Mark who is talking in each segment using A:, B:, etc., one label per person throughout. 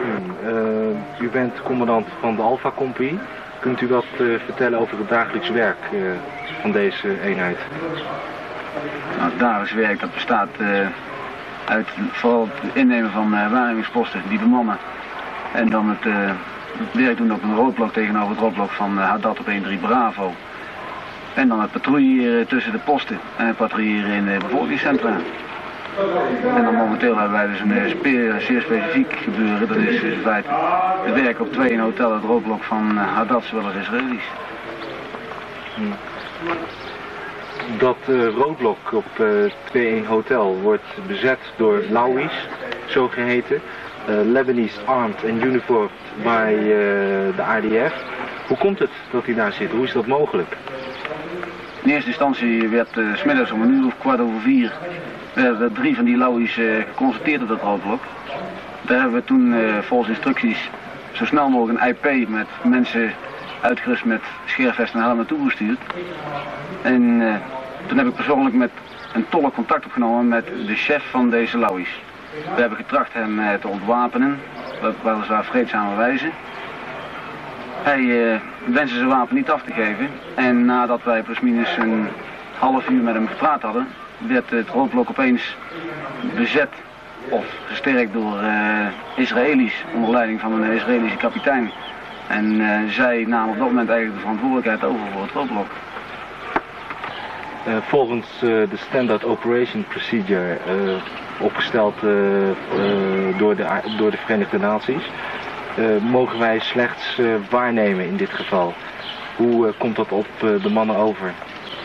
A: U bent commandant van de Alpha Compagnie. Kunt u wat vertellen over het dagelijks werk van deze eenheid?
B: Nou, het dagelijks werk dat bestaat uit vooral het innemen van waarnemingsposten, die bemannen. En dan het werk doen op een roodblok tegenover het roodblok van Haddad op 1-3 Bravo. En dan het patrouilleren tussen de posten en patrouilleren in de bevolkingscentra. En dan momenteel hebben wij dus een zeer specifiek gebeuren. Dat is in feite het werk op 2 in hotel, het roodblok van Haddad, zowel als Israëli's.
A: Dat roodblok op 2 in hotel wordt bezet door Lauwies, zogeheten. Lebanese armed and uniformed bij de ADF. Hoe komt het dat hij daar zit? Hoe is dat mogelijk?
B: In eerste instantie werd 's middags om 3:15 werden 3 van die Lauwies geconstateerd op dat roodblok. Daar hebben we toen volgens instructies zo snel mogelijk een IP met mensen uitgerust met scheervesten en helm naartoe gestuurd. En toen heb ik persoonlijk met een tolk contact opgenomen met de chef van deze Lauwies. We hebben getracht hem te ontwapenen, op weliswaar vreedzame wijze. Hij wenste zijn wapen niet af te geven en nadat wij plusminus een half uur met hem gepraat hadden, werd het roodblok opeens bezet of gesterkt door Israëli's onder leiding van een Israëlische kapitein. En zij namen op dat moment eigenlijk de verantwoordelijkheid over voor het roodblok.
A: Volgens de Standard Operation Procedure, opgesteld door de Verenigde Naties, mogen wij slechts waarnemen in dit geval. Hoe komt dat op de mannen over?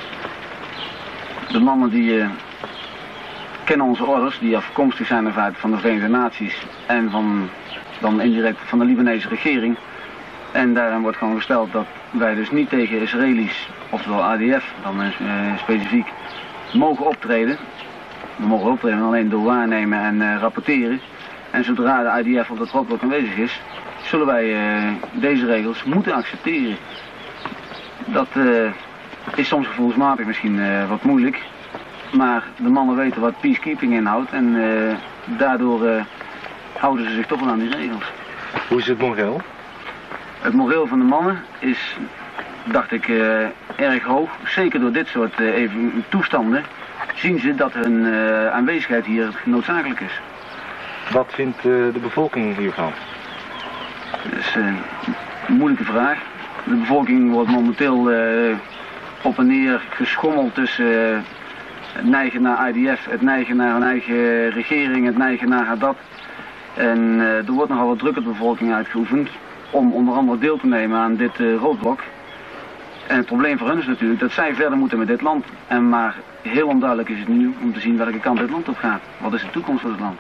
B: De mannen die kennen onze orders, die afkomstig zijn van de Verenigde Naties en dan indirect van de Libanese regering. En daarin wordt gewoon gesteld dat wij dus niet tegen Israëli's, oftewel ADF, dan specifiek, mogen optreden. We mogen optreden alleen door waarnemen en rapporteren. En zodra de IDF op dat roodblok aanwezig is, zullen wij deze regels moeten accepteren. Dat is soms gevoelsmatig misschien wat moeilijk. Maar de mannen weten wat peacekeeping inhoudt en daardoor houden ze zich toch wel aan die regels.
A: Hoe is het moreel?
B: Het moreel van de mannen is, dacht ik, erg hoog. Zeker door dit soort toestanden zien ze dat hun aanwezigheid hier noodzakelijk is.
A: Wat vindt de bevolking hiervan?
B: Dat is een moeilijke vraag. De bevolking wordt momenteel op en neer geschommeld tussen het neigen naar IDF, het neigen naar een eigen regering, het neigen naar Haddad. En er wordt nogal wat druk op de bevolking uitgeoefend om onder andere deel te nemen aan dit roodblok. En het probleem voor hen is natuurlijk dat zij verder moeten met dit land. En maar heel onduidelijk is het nu om te zien welke kant dit land op gaat. Wat is de toekomst van het land?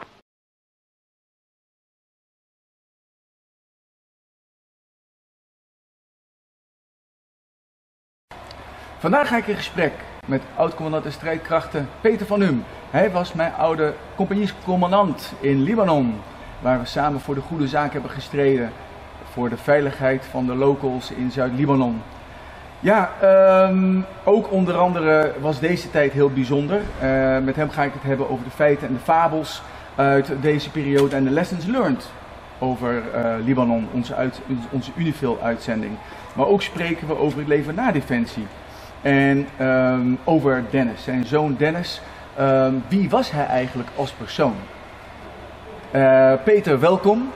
C: Vandaag ga ik in gesprek met oud-commandant de strijdkrachten Peter van Hum. Hij was mijn oude compagniescommandant in Libanon, waar we samen voor de goede zaak hebben gestreden. Voor de veiligheid van de locals in Zuid-Libanon. Ja, ook onder andere was deze tijd heel bijzonder. Met hem ga ik het hebben over de feiten en de fabels uit deze periode en de lessons learned over Libanon, onze Unifil-uitzending. Maar ook spreken we over het leven na Defensie. En over Dennis, zijn zoon Dennis. Wie was hij eigenlijk als persoon? Peter, welkom.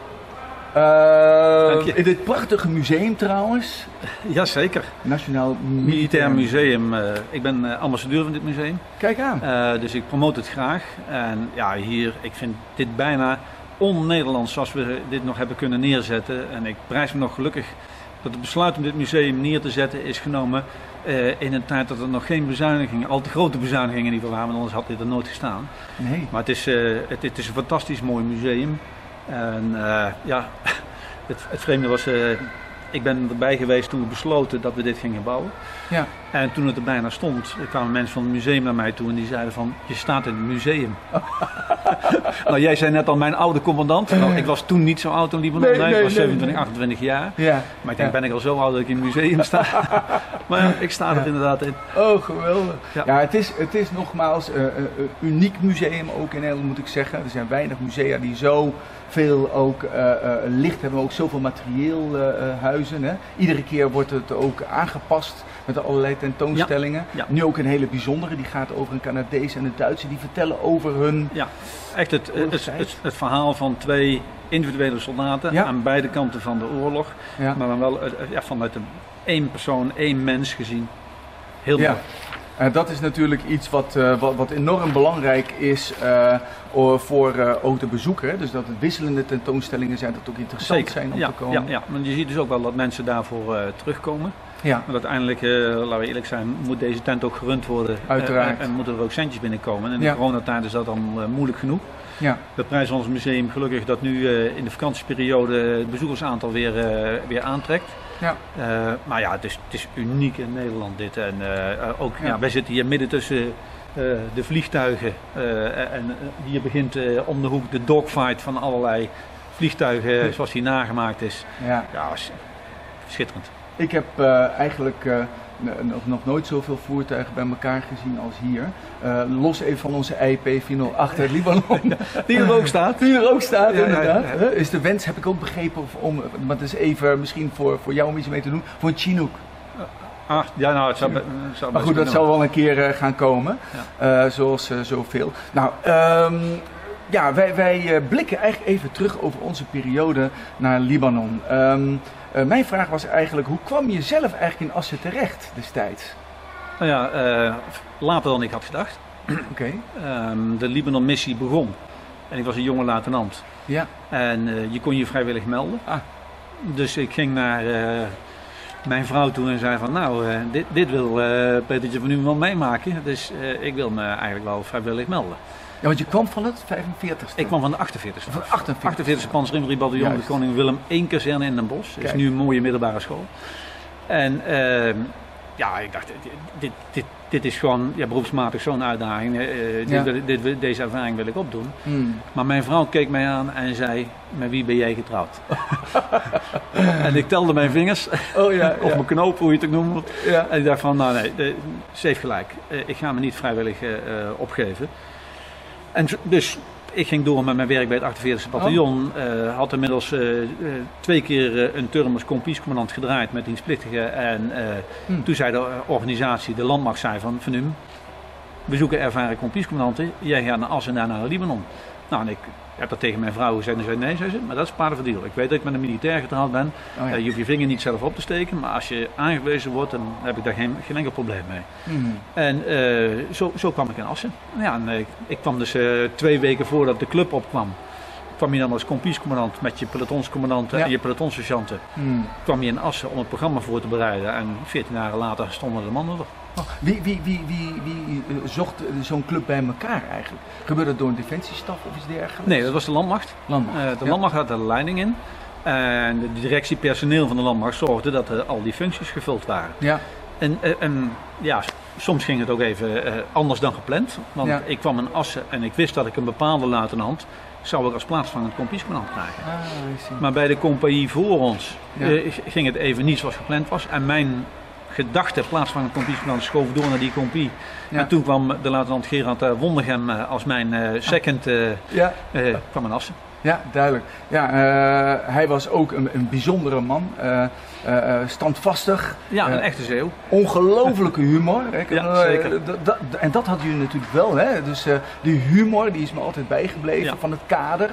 C: In dit prachtige museum trouwens.
D: Jazeker.
C: Nationaal
D: Militair Museum. Ik ben ambassadeur van dit museum.
C: Kijk aan.
D: Dus ik promoot het graag. En ja, hier, ik vind dit bijna on-Nederlands zoals we dit nog hebben kunnen neerzetten. En ik prijs me nog gelukkig dat het besluit om dit museum neer te zetten is genomen in een tijd dat er nog geen bezuinigingen, al te grote bezuinigingen in ieder geval waren, anders had dit er nooit gestaan.
C: Nee.
D: Maar het is een fantastisch mooi museum. En ja, het vreemde was, ik ben erbij geweest toen we besloten dat we dit gingen bouwen.
C: Ja.
D: En toen het er bijna stond, kwamen mensen van het museum naar mij toe en die zeiden van, je staat in het museum. Nou, jij zei net al, mijn oude commandant. Nou, ik was toen niet zo oud in Libanon, ik was 27, 28 jaar.
C: Ja.
D: Maar ik denk, ben ik al zo oud dat ik in het museum sta? Maar ja, ik sta er inderdaad in.
C: Oh, geweldig.
D: Ja.
C: Ja, het is nogmaals een uniek museum ook in Nederland, moet ik zeggen. Er zijn weinig musea die zo veel ook licht, hebben we ook zoveel materieel huizen. Hè? Iedere keer wordt het ook aangepast met allerlei tentoonstellingen.
D: Ja.
C: Nu ook een hele bijzondere, die gaat over een Canadees en een Duitse, die vertellen over hun...
D: Ja, echt het verhaal van 2 individuele soldaten aan beide kanten van de oorlog. Ja. Maar dan wel vanuit één persoon, één mens gezien. Heel mooi.
C: Dat is natuurlijk iets wat enorm belangrijk is voor ook de bezoeker. Dus dat het wisselende tentoonstellingen zijn, dat ook interessant zijn om te komen.
D: Ja, maar je ziet dus ook wel dat mensen daarvoor terugkomen.
C: Ja.
D: Want uiteindelijk, laten we eerlijk zijn, moet deze tent ook gerund worden.
C: Uiteraard.
D: En moeten er ook centjes binnenkomen. En in de coronatijd is dat dan moeilijk genoeg.
C: Ja.
D: Het Prijs-Ons-museum gelukkig dat nu in de vakantieperiode het bezoekersaantal weer aantrekt. Ja. Maar ja, het is uniek in Nederland dit. En wij zitten hier midden tussen de vliegtuigen. En hier begint om de hoek de dogfight van allerlei vliegtuigen zoals die nagemaakt is. Ja, schitterend.
C: Ik heb eigenlijk nog nooit zoveel voertuigen bij elkaar gezien als hier. Los even van onze IP 408 uit Libanon.
D: Die er ook staat.
C: Die er ook staat, inderdaad. Ja. Is de wens, heb ik ook begrepen, maar het is even misschien voor jou om iets mee te doen, voor een Chinook.
D: Het zou
C: maar goed, dat zal wel een keer gaan komen. Ja. Zoals zoveel. Nou, wij blikken eigenlijk even terug over onze periode naar Libanon. Mijn vraag was eigenlijk, hoe kwam je zelf eigenlijk in Assen terecht destijds?
D: Nou ja, later dan ik had gedacht.
C: Okay.
D: De Libanon-missie begon en ik was een jonge luitenant.
C: Ja.
D: En je kon je vrijwillig melden. Dus ik ging naar mijn vrouw toe en zei van dit wil Petertje van U wel meemaken. Dus ik wil me eigenlijk wel vrijwillig melden.
C: Ja, want je kwam van het 45ste?
D: Ik kwam van de 48ste.
C: Van de
D: 48e Panzerinfanteriebataljon, de Koning Willem 1 kazerne in Den Bosch. Dat is nu een mooie middelbare school. En ik dacht, dit is gewoon beroepsmatig zo'n uitdaging. Deze ervaring wil ik opdoen. Maar mijn vrouw keek mij aan en zei, met wie ben jij getrouwd? En ik telde mijn vingers, of mijn knoop, hoe je het ook noemt. Ja. En ik dacht van, ze heeft gelijk. Ik ga me niet vrijwillig opgeven. En dus ik ging door met mijn werk bij het 48e bataljon. Had inmiddels 2 keer een term als kompiescommandant gedraaid met dienstplichtigen. En toen zei de organisatie, de landmacht, zei van U, we zoeken ervaren kompiescommandanten. Jij gaat naar Assen en naar Libanon. Nou, en ik heb dat tegen mijn vrouw gezegd en zei nee, zei ze, maar dat is part of the deal. Ik weet dat ik met een militair getrouwd ben. Je hoeft je vinger niet zelf op te steken, maar als je aangewezen wordt, dan heb ik daar geen enkel probleem mee. En zo kwam ik in Assen. Ja, en ik kwam dus 2 weken voordat de club opkwam. Kwam je dan als kompiescommandant met je pelotonscommandanten en je pelotonssergeanten. Kwam je in Assen om het programma voor te bereiden en 14 jaar later stonden de mannen er.
C: Wie zocht zo'n club bij elkaar eigenlijk? Gebeurde dat door een defensiestaf of iets dergelijks?
D: Nee, dat was de landmacht. De landmacht had er de leiding in. En de directiepersoneel van de landmacht zorgde dat al die functies gevuld waren. Ja. En soms ging het ook even anders dan gepland. Want ik kwam in Assen en ik wist dat ik een bepaalde luitenant zou ik als plaatsvangend kompiescommandant krijgen. Maar bij de compagnie voor ons ging het even niet zoals gepland was. En mijn gedachte plaatsvangend kompiescommandant schoof door naar die compagnie. En toen kwam de luitenant Gerard Wondergem als mijn second kwam in Assen.
C: Ja, duidelijk. Ja, hij was ook een bijzondere man. Standvastig.
D: Ja, een echte Zeeuw. Ongelooflijke
C: humor.
D: Zeker.
C: En dat hadden jullie natuurlijk wel. Hè? Dus die humor die is me altijd bijgebleven van het kader.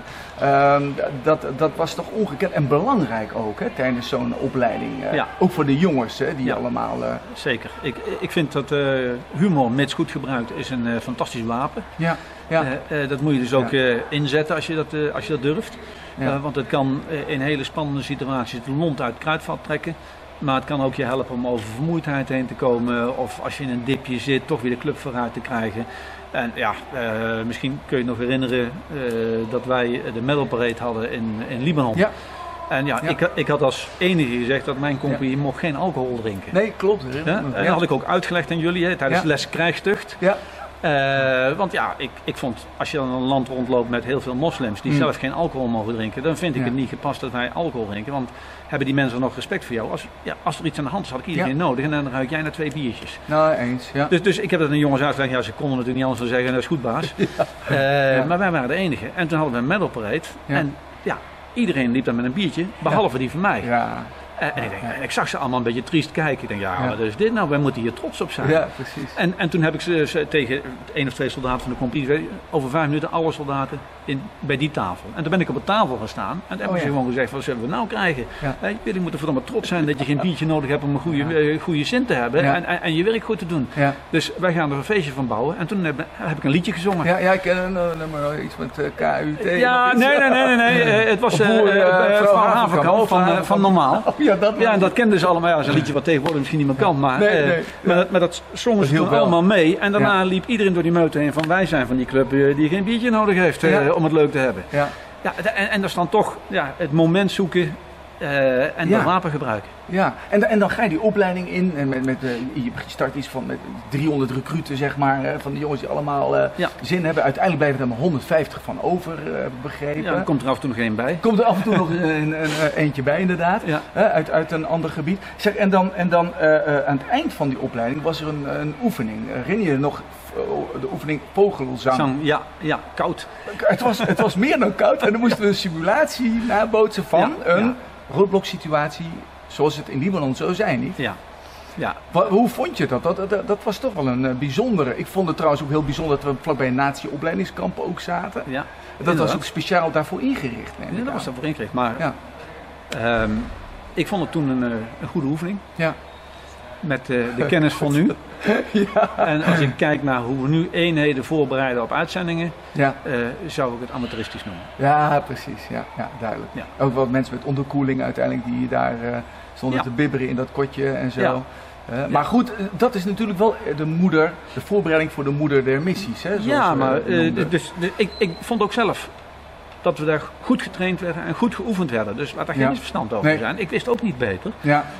C: Dat was toch ongekend en belangrijk ook hè, tijdens zo'n opleiding. Ook voor de jongens die allemaal...
D: Zeker. Ik vind dat humor, mits goed gebruikt, is een fantastisch wapen. Ja. Dat moet je dus ook inzetten als je dat durft. Want het kan in hele spannende situaties de lont uit het kruidvat trekken. Maar het kan ook je helpen om over vermoeidheid heen te komen. Of als je in een dipje zit, toch weer de club vooruit te krijgen. En misschien kun je je nog herinneren dat wij de medal parade hadden in Libanon. Ja. En ik had als enige gezegd dat mijn compagnie mocht geen alcohol drinken.
C: Nee, klopt.
D: En dat had ik ook uitgelegd aan jullie tijdens les krijgstucht. Ja. Want ik vond, als je dan een land rondloopt met heel veel moslims die zelf geen alcohol mogen drinken, dan vind ik het niet gepast dat wij alcohol drinken. Want hebben die mensen nog respect voor jou? Als er iets aan de hand is, had ik iedereen nodig en dan ruik jij naar 2 biertjes.
C: Nou, eens. Ja.
D: Dus ik heb dat aan de jongens uitgelegd. Ja, ze konden natuurlijk niet anders dan zeggen, dat is goed baas. Maar wij waren de enige. En toen hadden we een medal parade. En ja, iedereen liep daar met een biertje, behalve die van mij.
C: Ja.
D: En ik zag ze allemaal een beetje triest kijken. Ik denk, wat is dit nou? Wij moeten hier trots op zijn.
C: Ja, precies.
D: En toen heb ik ze tegen 1 of 2 soldaten van de compagnie, over 5 minuten alle soldaten bij die tafel. En toen ben ik op de tafel gaan staan en toen hebben ze gewoon gezegd, wat zullen we nou krijgen? Ja. Jullie moeten verdomme trots zijn dat je geen biertje nodig hebt om een goede zin te hebben en je werk goed te doen. Ja. Dus wij gaan er een feestje van bouwen en toen heb ik een liedje gezongen.
C: Ja, ik ken een nummer, iets met KUT.
D: Ja, nee. Het was Van Haverkamp van Normaal. En dat kenden ze allemaal. Ja, dat is een liedje wat tegenwoordig misschien niet meer kan, maar dat zongen ze toen allemaal mee. En daarna liep iedereen door die meute heen van wij zijn van die club die geen biertje nodig heeft om het leuk te hebben. Ja. En dat is dan toch het moment zoeken en dat wapen gebruiken.
C: Ja, en dan ga je die opleiding in en je start iets van met 300 recruten, zeg maar, van die jongens die allemaal zin hebben. Uiteindelijk blijven er maar 150 van over, begrepen.
D: Ja, dan komt er af en toe nog één bij.
C: Komt er af en toe nog een eentje bij, inderdaad, uit een ander gebied. Zeg, en dan aan het eind van die opleiding was er een oefening. Herinner je je nog de oefening vogelzang?
D: Ja, koud.
C: Het was meer dan koud en dan moesten we een simulatie nabootsen van een roodbloksituatie zoals het in Libanon zou zijn, niet? Ja. Hoe vond je dat? Dat was toch wel een bijzondere. Ik vond het trouwens ook heel bijzonder dat we vlakbij een nazi-opleidingskamp ook zaten. Ja, dat was ook speciaal daarvoor ingericht.
D: Ja, dat was daarvoor ingericht. Maar ik vond het toen een goede oefening. Ja. Met de kennis van nu. En als ik kijk naar hoe we nu eenheden voorbereiden op uitzendingen, zou ik het amateuristisch noemen.
C: Ja, precies. Ja, duidelijk. Ja. Ook wat mensen met onderkoeling uiteindelijk die daar stonden te bibberen in dat kotje en zo. Ja. Maar goed, dat is natuurlijk wel de voorbereiding voor de moeder der missies. Hè,
D: ik vond ook zelf dat we daar goed getraind werden en goed geoefend werden. Dus laat daar geen misverstand over zijn. Ik wist ook niet beter.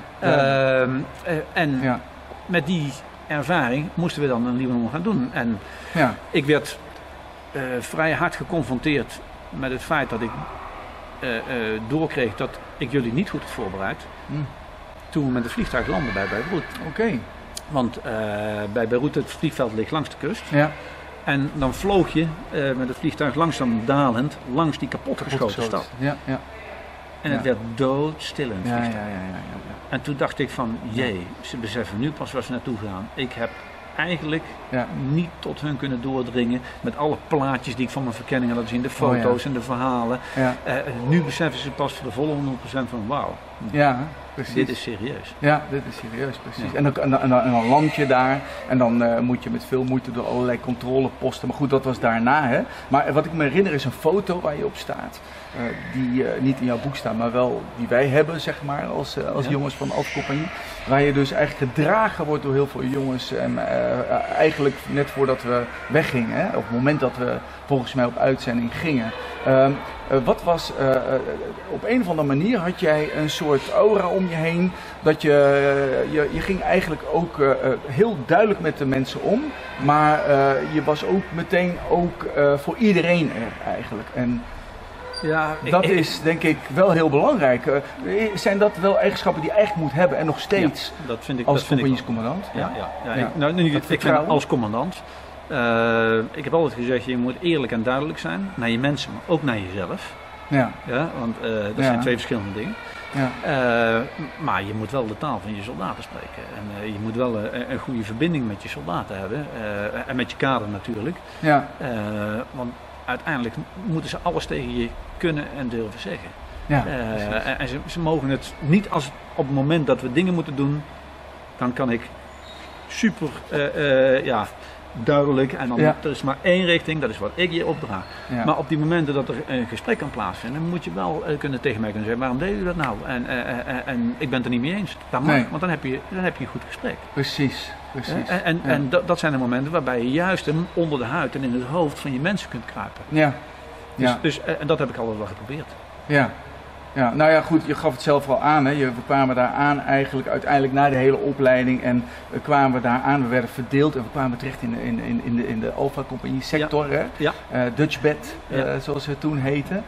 D: Met die ervaring moesten we dan een Libanon gaan doen. En ik werd vrij hard geconfronteerd met het feit dat ik doorkreeg dat ik jullie niet goed had voorbereid. Toen we met het vliegtuig landden bij Beirut.
C: Oké.
D: Want bij Beirut, het vliegveld ligt langs de kust. Ja. En dan vloog je met het vliegtuig langzaam dalend langs die kapotgeschoten stad. Ja. En het werd doodstil in het vliegtuig. Ja. En toen dacht ik van, ze beseffen nu pas waar ze naartoe gaan. Ik heb eigenlijk niet tot hun kunnen doordringen met alle plaatjes die ik van mijn verkenning had gezien, de foto's en de verhalen. Ja. Nu beseffen ze pas voor de volle 100% van wauw. Ja. Precies. Dit is serieus. Ja, dit is serieus, precies. Ja. En dan land je daar en dan moet je met veel moeite door allerlei controleposten. Maar goed, dat was daarna. Hè? Maar wat ik me herinner is een foto waar je op staat. Die niet in jouw boek staat, maar wel die wij hebben, zeg maar, als jongens van Alpha Compagnie. Waar je dus eigenlijk gedragen wordt door heel veel jongens. En eigenlijk net voordat we weggingen, hè? Op het moment dat we volgens mij op uitzending gingen. Wat was, op een of andere manier had jij een soort aura om je heen, dat je ging eigenlijk ook heel duidelijk met de mensen om, maar je was ook meteen voor iedereen er eigenlijk. En dat is denk ik wel heel belangrijk. Zijn dat wel eigenschappen die je eigenlijk moet hebben en nog steeds dat vind ik,
C: als compagniescommandant?
D: Ik vind als commandant. Ik heb altijd gezegd, je moet eerlijk en duidelijk zijn naar je mensen, maar ook naar jezelf. Want dat zijn twee verschillende dingen. Maar je moet wel de taal van je soldaten spreken. En je moet wel een goede verbinding met je soldaten hebben. En met je kader natuurlijk. Want uiteindelijk moeten ze alles tegen je kunnen en durven zeggen. En ze mogen het niet als op het moment dat we dingen moeten doen, dan kan ik super duidelijk en dan er is maar één richting, dat is wat ik je opdraag. Maar op die momenten dat er een gesprek kan plaatsvinden, moet je wel tegen mij kunnen zeggen, waarom deed u dat nou? En ik ben het er niet mee eens. Dat mag, want dan heb je een goed gesprek.
C: Precies.
D: En dat zijn de momenten waarbij je juist onder de huid en in het hoofd van je mensen kunt kruipen. Dus en dat heb ik altijd wel geprobeerd.
C: Ja, nou ja, goed, je gaf het zelf al aan, hè. We kwamen daar aan eigenlijk uiteindelijk na de hele opleiding en we kwamen daar aan, we werden verdeeld en we kwamen terecht in de Alpha Compagnie sector, hè. Dutchbed, zoals het toen heette.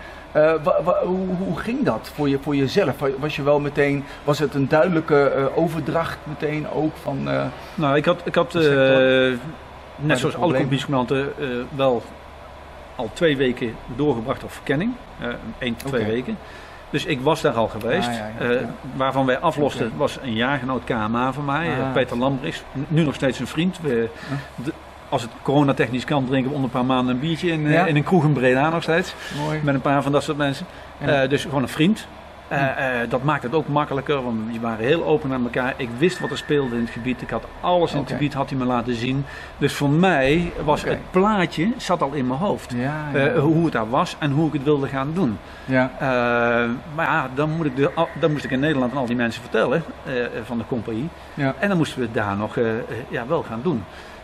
C: Hoe ging dat voor jezelf? Was het een duidelijke overdracht meteen ook van...
D: Nou, ik had net zoals alle compagniescommandanten wel al 2 weken doorgebracht op verkenning. 1 tot 2 weken. Dus ik was daar al geweest. Waarvan wij aflosten was een jaargenoot KMA van mij, Peter Lambrechts. Nu nog steeds een vriend. Als het coronatechnisch kan, drinken we onder een paar maanden een biertje in een kroeg in Breda nog steeds.
C: Mooi.
D: Met een paar van dat soort mensen. Dus gewoon een vriend. Dat maakt het ook makkelijker, want die waren heel open naar elkaar. Ik wist wat er speelde in het gebied. Ik had alles in het gebied had hij me laten zien. Dus voor mij was het plaatje zat al in mijn hoofd. Hoe het daar was en hoe ik het wilde gaan doen. Ja. Maar ja, dan moest ik in Nederland aan al die mensen vertellen van de compagnie. Ja. En dan moesten we het daar nog wel gaan doen.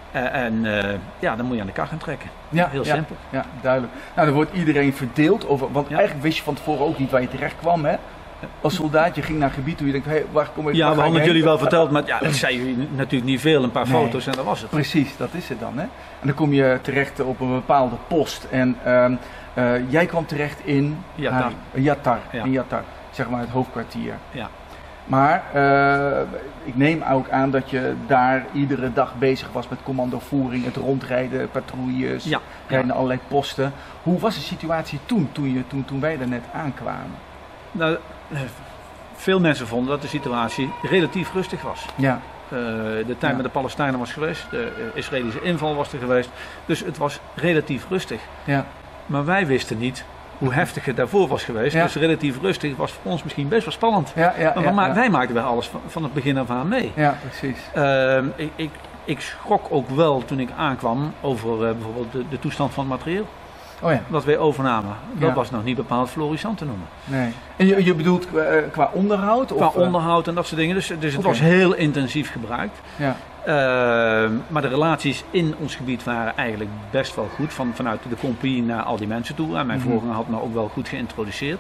D: Dan moet je aan de kar gaan trekken. Ja, heel simpel.
C: Ja, duidelijk. Nou, dan wordt iedereen verdeeld over, want eigenlijk wist je van tevoren ook niet waar je terecht kwam, hè? Als soldaat, je ging naar een gebied hoe je denkt, hey, waar kom ik?
D: Ja, we hadden het jullie wel verteld, maar dat zei jullie natuurlijk niet veel, een paar foto's en dat was het.
C: Precies, dat is het dan, hè? En dan kom je terecht op een bepaalde post en jij kwam terecht in Yatar, zeg maar het hoofdkwartier. Ja. Maar ik neem ook aan dat je daar iedere dag bezig was met commandovoering, het rondrijden, patrouilles, rijden naar allerlei posten. Hoe was de situatie toen wij er net aankwamen?
D: Nou, veel mensen vonden dat de situatie relatief rustig was. Ja. De tijd met de Palestijnen was geweest, de Israëlische inval was er geweest, dus het was relatief rustig. Ja. Maar wij wisten niet hoe heftig het daarvoor was geweest. Ja. Dus relatief rustig was voor ons misschien best wel spannend. Wij maakten wel alles van het begin af aan mee. Ja, precies. Ik schrok ook wel toen ik aankwam over bijvoorbeeld de toestand van het materieel. Oh ja. Wat wij overnamen. Dat was nog niet bepaald florissant te noemen.
C: Nee. En je bedoelt qua onderhoud?
D: Qua onderhoud en dat soort dingen. Dus het was heel intensief gebruikt. Ja. Maar de relaties in ons gebied waren eigenlijk best wel goed. Vanuit de compagnie naar al die mensen toe. En mijn voorganger had me ook wel goed geïntroduceerd.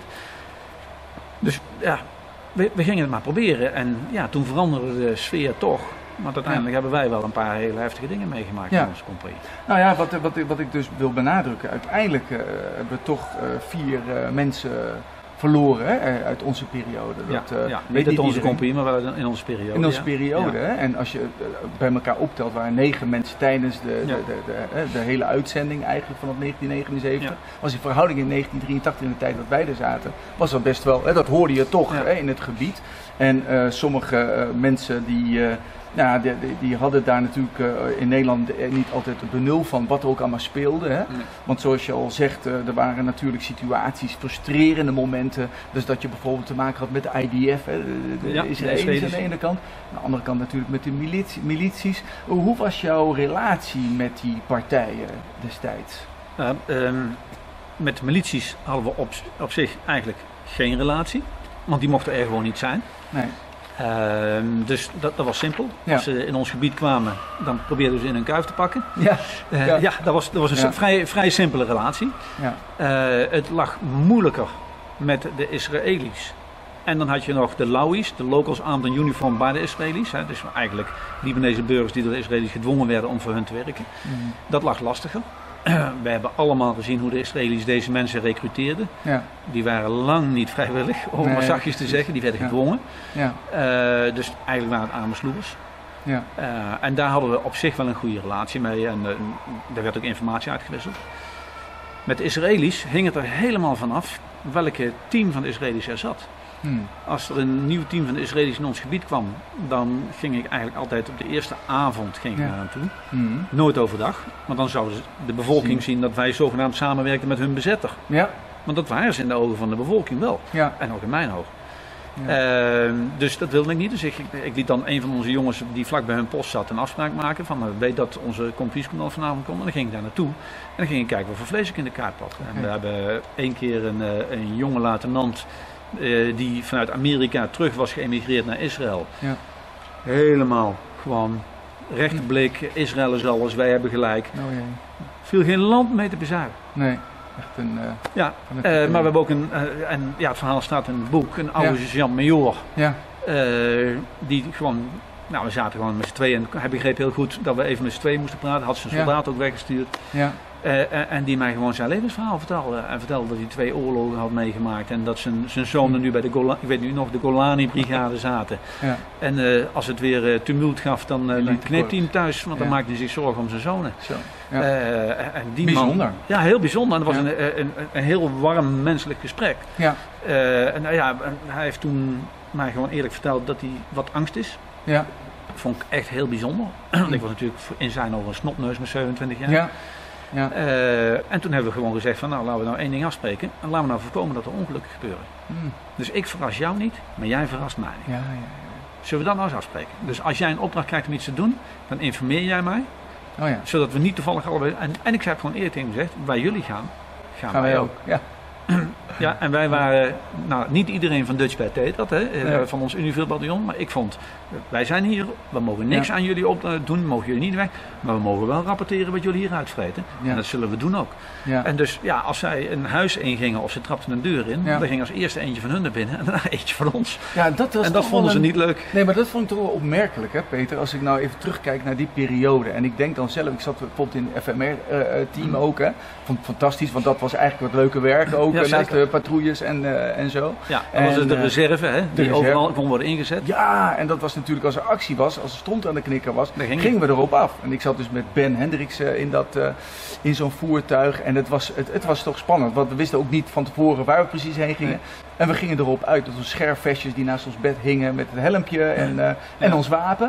D: Dus ja, we gingen het maar proberen. En ja, toen veranderde de sfeer toch. Maar uiteindelijk hebben wij wel een paar hele heftige dingen meegemaakt in onze compagnie.
C: Nou ja, wat ik dus wil benadrukken. Uiteindelijk hebben we toch 4 mensen verloren, hè, uit onze periode.
D: Niet uit onze compagnie, maar wel in onze periode.
C: In onze periode, hè? En als je bij elkaar optelt, waren 9 mensen tijdens de hele uitzending eigenlijk vanaf 1979. Was in verhouding in 1983, in de tijd dat wij er zaten, was dat best wel, dat hoorde je toch in het gebied. En sommige mensen die hadden daar natuurlijk in Nederland niet altijd het benul van wat er ook allemaal speelde. Hè? Nee. Want zoals je al zegt, er waren natuurlijk situaties, frustrerende momenten. Dus dat je bijvoorbeeld te maken had met de IDF, de Israëli's aan de ene kant. Aan de andere kant natuurlijk met de milities. Hoe was jouw relatie met die partijen destijds?
D: Met de milities hadden we op zich eigenlijk geen relatie. Want die mochten er gewoon niet zijn. Nee. Dus dat was simpel. Als ze in ons gebied kwamen, dan probeerden ze in hun kuif te pakken. Dat was een vrij simpele relatie. Ja. Het lag moeilijker met de Israëli's. En dan had je nog de Lauwis, de Locals Armed and Uniformed by de Israëli's. Dus eigenlijk Libanese burgers die door de Israëli's gedwongen werden om voor hun te werken. Dat lag lastiger. We hebben allemaal gezien hoe de Israëli's deze mensen recruteerden. Ja. Die waren lang niet vrijwillig, om maar zachtjes te zeggen. Die werden gedwongen. Ja. Dus eigenlijk waren het arme sloebers. Ja. En daar hadden we op zich wel een goede relatie mee. En daar werd ook informatie uitgewisseld. Met de Israëli's hing het er helemaal vanaf welke team van de Israëli's er zat. Als er een nieuw team van de Israëli's in ons gebied kwam, dan ging ik eigenlijk altijd op de eerste avond naar hen toe. Nooit overdag, want dan zouden de bevolking zien dat wij zogenaamd samenwerken met hun bezetter. Ja. Want dat waren ze in de ogen van de bevolking wel. Ja. En ook in mijn ogen. Ja. Dus dat wilde ik niet. Dus ik liet dan een van onze jongens die vlak bij hun post zat een afspraak maken van weet dat onze compagniescommandant vanavond komt. En dan ging ik daar naartoe. En dan ging ik kijken wat voor vlees ik in de kaart had. En we hebben 1 keer een jonge luitenant die vanuit Amerika terug was geëmigreerd naar Israël. Ja. Helemaal gewoon recht blik, Israël is alles, wij hebben gelijk. Viel geen land mee te bezuigen. Nee, echt een... maar we hebben ook het verhaal staat in het boek, een oude sergeant-major. Ja. Die gewoon, we zaten gewoon met z'n tweeën en hij begreep heel goed dat we even met z'n tweeën moesten praten. Had zijn soldaat ook weggestuurd. Ja. En die mij gewoon zijn levensverhaal vertelde. En vertelde dat hij 2 oorlogen had meegemaakt. En dat zijn zonen nu bij de de Golani-brigade zaten. Ja. En als het weer tumult gaf, dan kneep hij hem thuis. Want dan maakte hij zich zorgen om zijn zonen. Zo. Ja. En die
C: bijzonder.
D: Man, ja, heel bijzonder. En dat was een heel warm menselijk gesprek. Ja. Hij heeft toen mij gewoon eerlijk verteld dat hij wat angst is. Ja. Vond ik echt heel bijzonder. Ik was natuurlijk in zijn ogen een snotneus met 27 jaar. Ja. Ja. En toen hebben we gewoon gezegd van nou laten we nou 1 ding afspreken. En laten we nou voorkomen dat er ongelukken gebeuren. Dus ik verras jou niet, maar jij verrast mij niet. Ja. Zullen we dat nou eens afspreken? Dus als jij een opdracht krijgt om iets te doen, dan informeer jij mij. Oh ja. Zodat we niet toevallig allebei... En ik heb gewoon eerlijk tegen hem gezegd, waar jullie gaan wij ook. Ja. Ja, en wij waren, niet iedereen van Dutch Bed deed dat, van ons Unifil bataljon, maar ik vond, wij zijn hier, we mogen niks aan jullie doen, mogen jullie niet weg, maar we mogen wel rapporteren wat jullie hier uitvreten. Ja. En dat zullen we doen ook. Ja. En dus ja, als zij een huis ingingen of ze trapten een deur in, dan ging als eerste eentje van hun naar binnen en daarna eentje van ons. Ja, dat vonden ze niet leuk.
C: Nee, maar dat vond ik toch wel opmerkelijk, hè, Peter, als ik nou even terugkijk naar die periode. En ik denk dan zelf, ik zat bijvoorbeeld in het FMR-team ook, hè. Vond het fantastisch, want dat was eigenlijk wat leuke werk ook, naast de patrouilles en zo.
D: Ja, dat was de reserve, hè, die overal kon worden ingezet.
C: Ja, en dat was natuurlijk als er actie was, als er stond aan de knikker was, gingen we erop af. En ik zat dus met Ben Hendricks in zo'n voertuig en het was toch spannend, want we wisten ook niet van tevoren waar we precies heen gingen. Nee. En we gingen erop uit, dat was scherfvestjes die naast ons bed hingen met het helmpje en ons wapen.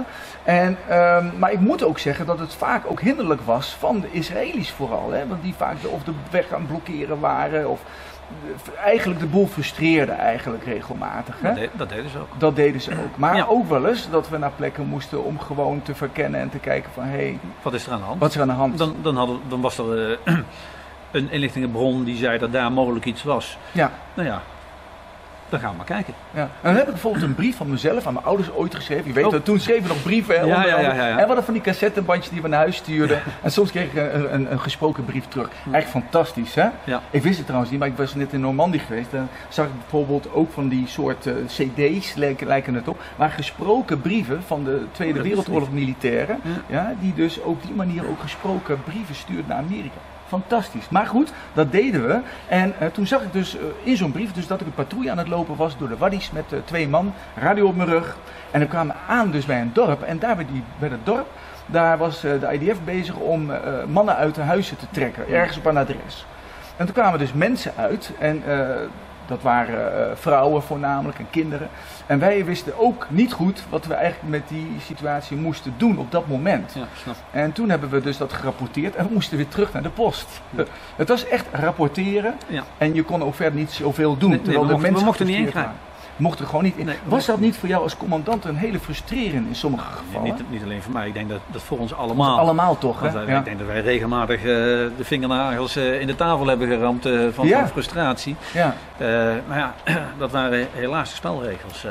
C: Maar ik moet ook zeggen dat het vaak ook hinderlijk was van de Israëli's vooral, hè, want die vaak of de weg aan het blokkeren waren of eigenlijk de boel frustreerde eigenlijk regelmatig. Hè? Dat deden ze ook. Dat deden ze ook. Maar ook wel eens dat we naar plekken moesten om gewoon te verkennen en te kijken van
D: wat is er aan de hand?
C: Wat is er aan de hand?
D: Dan was er een inlichtingenbron die zei dat daar mogelijk iets was. Ja. Nou ja. Dan gaan we maar kijken. Ja. En dan heb ik bijvoorbeeld een brief van mezelf aan mijn ouders ooit geschreven. Je weet, toen schreven we nog brieven. En we hadden van die cassettebandjes die we naar huis stuurden. En soms kreeg ik een gesproken brief terug. Eigenlijk fantastisch, hè? Ja. Ik wist het trouwens niet, maar ik was net in Normandië geweest. Dan zag ik bijvoorbeeld ook van die soort cd's, lijken het op. Maar gesproken brieven van de Tweede Wereldoorlog militairen. Ja, die dus op die manier ook gesproken brieven stuurden naar Amerika. Fantastisch. Maar goed, dat deden we. En toen zag ik dus in zo'n brief dat ik een patrouille aan het lopen was door de waddies met 2 man, radio op mijn rug. En we kwamen aan dus bij een dorp. En daar bij het dorp, daar was de IDF bezig om mannen uit de huizen te trekken. Ergens op een adres. En toen kwamen dus mensen uit. En dat waren vrouwen voornamelijk en kinderen. En wij wisten ook niet goed wat we eigenlijk met die situatie moesten doen op dat moment. Ja, snap. En toen hebben we dus dat gerapporteerd en we moesten weer terug naar de post. Ja. Het was echt rapporteren en je kon ook verder niet zoveel doen. We mochten niet ingrijpen.
C: Mocht er gewoon niet in. Nee, was dat niet voor jou als commandant een hele frustrerend in sommige gevallen?
D: Niet alleen voor mij, ik denk dat voor ons allemaal.
C: Ons allemaal toch, hè?
D: Ik denk dat wij regelmatig de vingernagels in de tafel hebben geramd van frustratie. Ja. Maar ja, dat waren helaas de spelregels.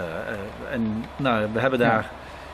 D: We hebben daar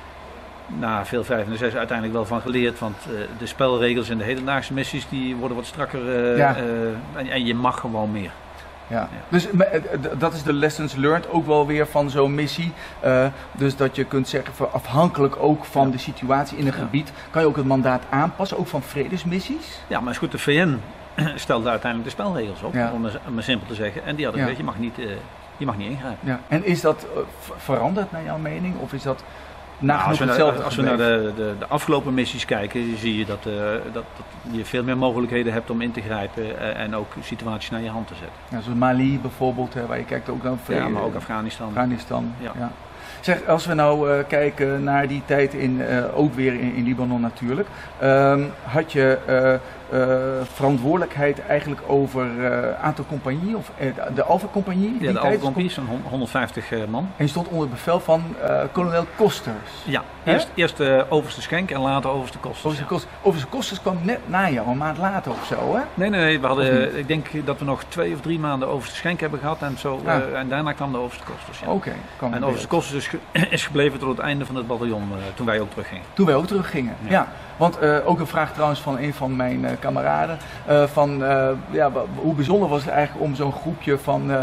D: na veel 5 en 6 uiteindelijk wel van geleerd, want de spelregels in de hedendaagse missies die worden wat strakker en je mag gewoon meer.
C: Ja. Dus dat is de lessons learned ook wel weer van zo'n missie. Dus dat je kunt zeggen, afhankelijk ook van de situatie in een gebied, kan je ook het mandaat aanpassen, ook van vredesmissies.
D: Ja, maar is goed, de VN stelde uiteindelijk de spelregels op, om maar simpel te zeggen. En die hadden gezegd, je mag niet ingrijpen. Ja.
C: En is dat veranderd naar jouw mening? Of is dat
D: als we naar de afgelopen missies kijken, zie je dat je veel meer mogelijkheden hebt om in te grijpen en ook situaties naar je hand te zetten.
C: Ja, zoals Mali bijvoorbeeld, waar je kijkt ook naar vrede.
D: Ja, maar ook Afghanistan.
C: Ja. Zeg, als we nou kijken naar die tijd ook weer in Libanon natuurlijk, had je verantwoordelijkheid eigenlijk over aantal compagnie of de Alpha-compagnie?
D: Ja, de Alpha-compagnie is zo'n 150 man.
C: En je stond onder het bevel van kolonel Kosters.
D: Ja, eerst overste Schenk en later overste Kosters.
C: Overste Kosters kwam net na jou, een maand later of zo, hè?
D: Nee, we hadden, ik denk dat we nog 2 of 3 maanden overste Schenk hebben gehad en zo. En daarna kwam de overste Kosters. Ja.
C: Oké.
D: En overste Kosters is gebleven tot het einde van het bataljon, toen wij ook teruggingen.
C: Ja. Want ook een vraag trouwens van een van mijn kameraden. Hoe bijzonder was het eigenlijk om zo'n groepje van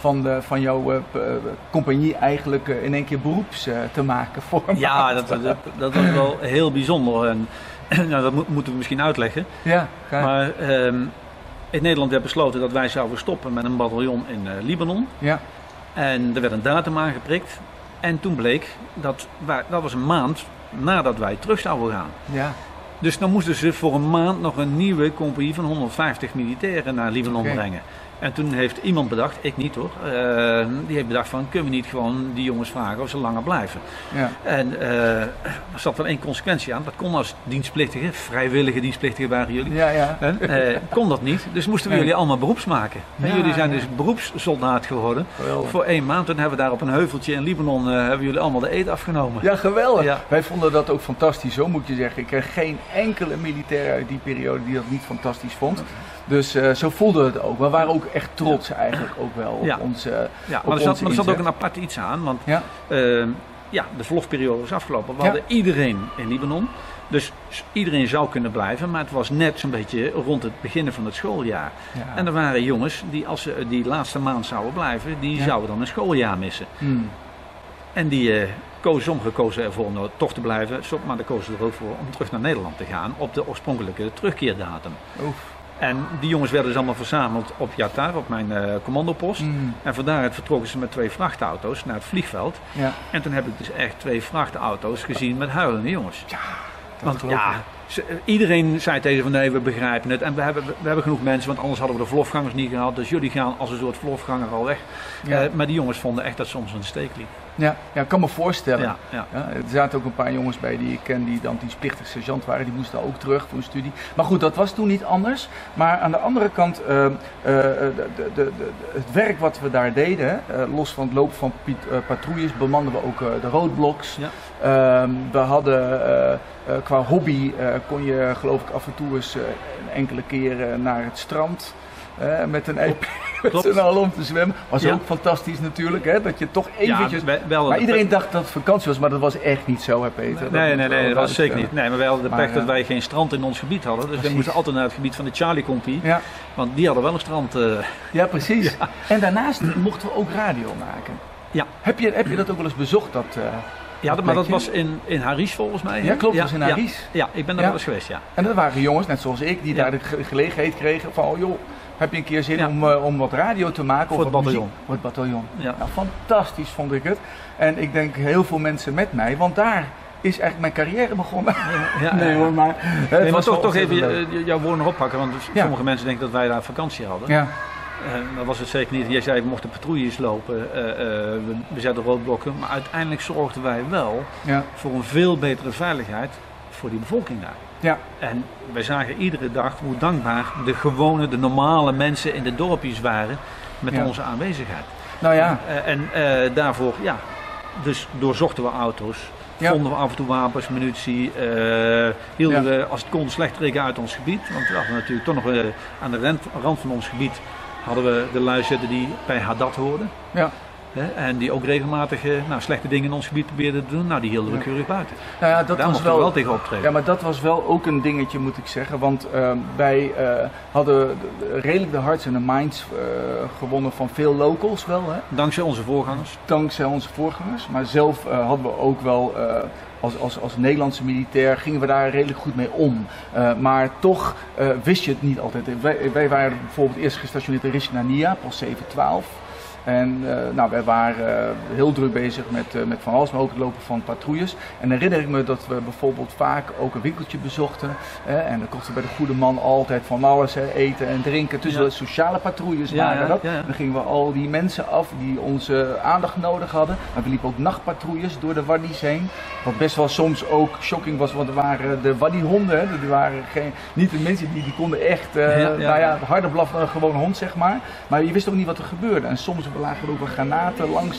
C: van jouw compagnie eigenlijk in één keer beroeps te maken voor een
D: Ja,
C: maand.
D: dat was wel heel bijzonder. En, nou, dat moeten we misschien uitleggen.
C: Ja, graag.
D: Maar in Nederland werd besloten dat wij zouden stoppen met een bataljon in Libanon.
C: Ja,
D: En er werd een datum aangeprikt. En toen bleek dat was een maand nadat wij terug zouden gaan.
C: ja.
D: Dus dan moesten ze voor een maand nog een nieuwe compagnie van 150 militairen naar Libanon brengen. En toen heeft iemand bedacht, ik niet hoor, die heeft bedacht van kunnen we niet gewoon die jongens vragen of ze langer blijven.
C: Ja.
D: En er zat wel één consequentie aan, dat kon als dienstplichtige, vrijwillige dienstplichtige waren jullie.
C: Ja, ja.
D: En, kon dat niet, dus moesten we
C: Nee.
D: jullie allemaal beroeps maken. En
C: Ja,
D: jullie zijn
C: ja.
D: dus beroepssoldaat geworden.
C: Geweldig.
D: Voor 1 maand. Toen hebben we daar op een heuveltje in Libanon hebben jullie allemaal de eed afgenomen.
C: Ja, geweldig.
D: Ja.
C: Wij vonden dat ook fantastisch, zo moet je zeggen. Ik kreeg geen enkele militair uit die periode die dat niet fantastisch vond. Dus zo voelden we het ook. We waren ook echt trots eigenlijk ook wel op
D: Ja.
C: onze
D: Ja,
C: op
D: maar er zat
C: onze
D: ook
C: inzet.
D: een apart iets aan. Want
C: Ja,
D: de verlofperiode was afgelopen. We
C: Ja.
D: hadden iedereen in Libanon. Dus iedereen zou kunnen blijven. Maar het was net zo'n beetje rond het beginnen van het schooljaar.
C: ja.
D: En er waren jongens die als ze die laatste maand zouden blijven, die
C: Ja.
D: zouden dan een schooljaar missen. En sommigen kozen ervoor om toch te blijven. Maar er kozen er ook voor om terug naar Nederland te gaan op de oorspronkelijke terugkeerdatum.
C: Oef.
D: En die jongens werden dus allemaal verzameld op Yatar, op mijn commandopost. En van daaruit vertrokken ze met 2 vrachtauto's naar het vliegveld.
C: Ja,
D: En toen heb ik dus echt 2 vrachtauto's gezien met huilende jongens. Want
C: geloof
D: ja, iedereen zei tegen van nee, we begrijpen het. En we hebben genoeg mensen, want anders hadden we de verlofgangers niet gehad. Dus jullie gaan als een soort verlofganger al weg.
C: Ja.
D: Maar die jongens vonden echt dat ze ons in de steek lieten.
C: ja, ja, ik kan me voorstellen.
D: Ja, ja.
C: Ja, er zaten ook een paar jongens bij die ik ken die dan dienstplichtig sergeant waren. Die moesten ook terug voor een studie. Maar goed, dat was toen niet anders. Maar aan de andere kant, het werk wat we daar deden, los van het lopen van patrouilles, bemanden we ook de roadblocks.
D: Ja.
C: We hadden qua hobby kon je geloof ik af en toe eens een enkele keer naar het strand. Met een EP met z'n allen om te zwemmen. Was
D: Ja.
C: ook fantastisch natuurlijk, hè? Dat je toch eventjes...
D: wij hadden
C: maar
D: de
C: iedereen
D: pech-
C: dacht dat het vakantie was, maar dat was echt niet zo, hè Peter?
D: Nee, dat was zeker
C: niet.
D: niet. Nee, maar wij hadden de
C: Maar,
D: pech dat wij geen strand in ons gebied hadden. Dus we
C: precies.
D: moesten altijd naar het gebied van de Charlie Compagnie.
C: Ja,
D: Want die hadden wel een strand.
C: ja, precies. En daarnaast mochten we ook radio maken.
D: Ja.
C: Heb je dat ook wel eens bezocht? Dat,
D: Maar dat
C: plekje?
D: was in Haris volgens mij. hè?
C: Ja, klopt, dat was in Haris.
D: Ja, ik ben daar
C: Ja.
D: wel eens geweest, ja.
C: En dat waren jongens, net zoals ik, die
D: Ja.
C: daar de gelegenheid kregen van, oh joh, heb je een keer zin
D: Ja.
C: om wat radio te maken?
D: Voor
C: of
D: het
C: wat
D: bataljon.
C: muziek? Voor het bataljon.
D: Ja.
C: Nou, fantastisch vond ik het. En ik denk heel veel mensen met mij, want daar is eigenlijk mijn carrière begonnen.
D: Ja,
C: Nee hoor, maar het
D: Nee, maar
C: was wel
D: toch even
C: ontzettend leuk.
D: jouw woorden oppakken, want
C: Ja.
D: sommige mensen denken dat wij daar vakantie hadden.
C: Ja,
D: Dat was het zeker niet. Jij zei we mochten patrouilles lopen, we zetten roodblokken, maar uiteindelijk zorgden wij wel
C: ja,
D: voor een veel betere veiligheid voor die bevolking daar.
C: ja,
D: En wij zagen iedere dag hoe dankbaar de normale mensen in de dorpjes waren met
C: Ja.
D: onze aanwezigheid.
C: nou ja,
D: Daarvoor, ja, dus doorzochten we auto's.
C: Ja.
D: Vonden we af en toe wapens, munitie, hielden
C: Ja.
D: we als het kon slechteriken uit ons gebied. Want we hadden natuurlijk toch nog aan de rand van ons gebied hadden we de lui zitten die bij Haddad hoorden.
C: ja.
D: Hè, en die ook regelmatig slechte dingen in ons gebied probeerden te doen. Nou, die hielden we
C: Ja.
D: keurig buiten.
C: Nou ja, dat
D: Daar
C: was
D: mochten we
C: wel,
D: wel tegen optreden.
C: ja, maar dat was wel ook een dingetje moet ik zeggen. Want wij hadden redelijk de hearts en de minds gewonnen van veel locals wel. Hè?
D: Dankzij onze voorgangers.
C: Dankzij onze voorgangers. Maar zelf hadden we ook wel als Nederlandse militair gingen we daar redelijk goed mee om. Maar toch wist je het niet altijd. Wij waren bijvoorbeeld eerst gestationeerd in Rishnania, pas 7-12. En wij waren heel druk bezig met van alles, maar ook het lopen van patrouilles. En herinner ik me dat we bijvoorbeeld vaak ook een winkeltje bezochten. En dan kochten we bij de goede man altijd van alles, eten en drinken. Tussen
D: Ja.
C: de sociale patrouilles
D: Ja,
C: waren
D: ja,
C: dat.
D: ja, ja.
C: Dan gingen we al die mensen af die onze aandacht nodig hadden. Maar we liepen ook nachtpatrouilles door de waddies heen. Wat best wel soms ook shocking was, want er waren de waddiehonden. Hè. Die waren niet de mensen die konden echt harder blaffen dan een gewone hond, zeg maar. Maar je wist ook niet wat er gebeurde. En soms lagen er ook wel granaten langs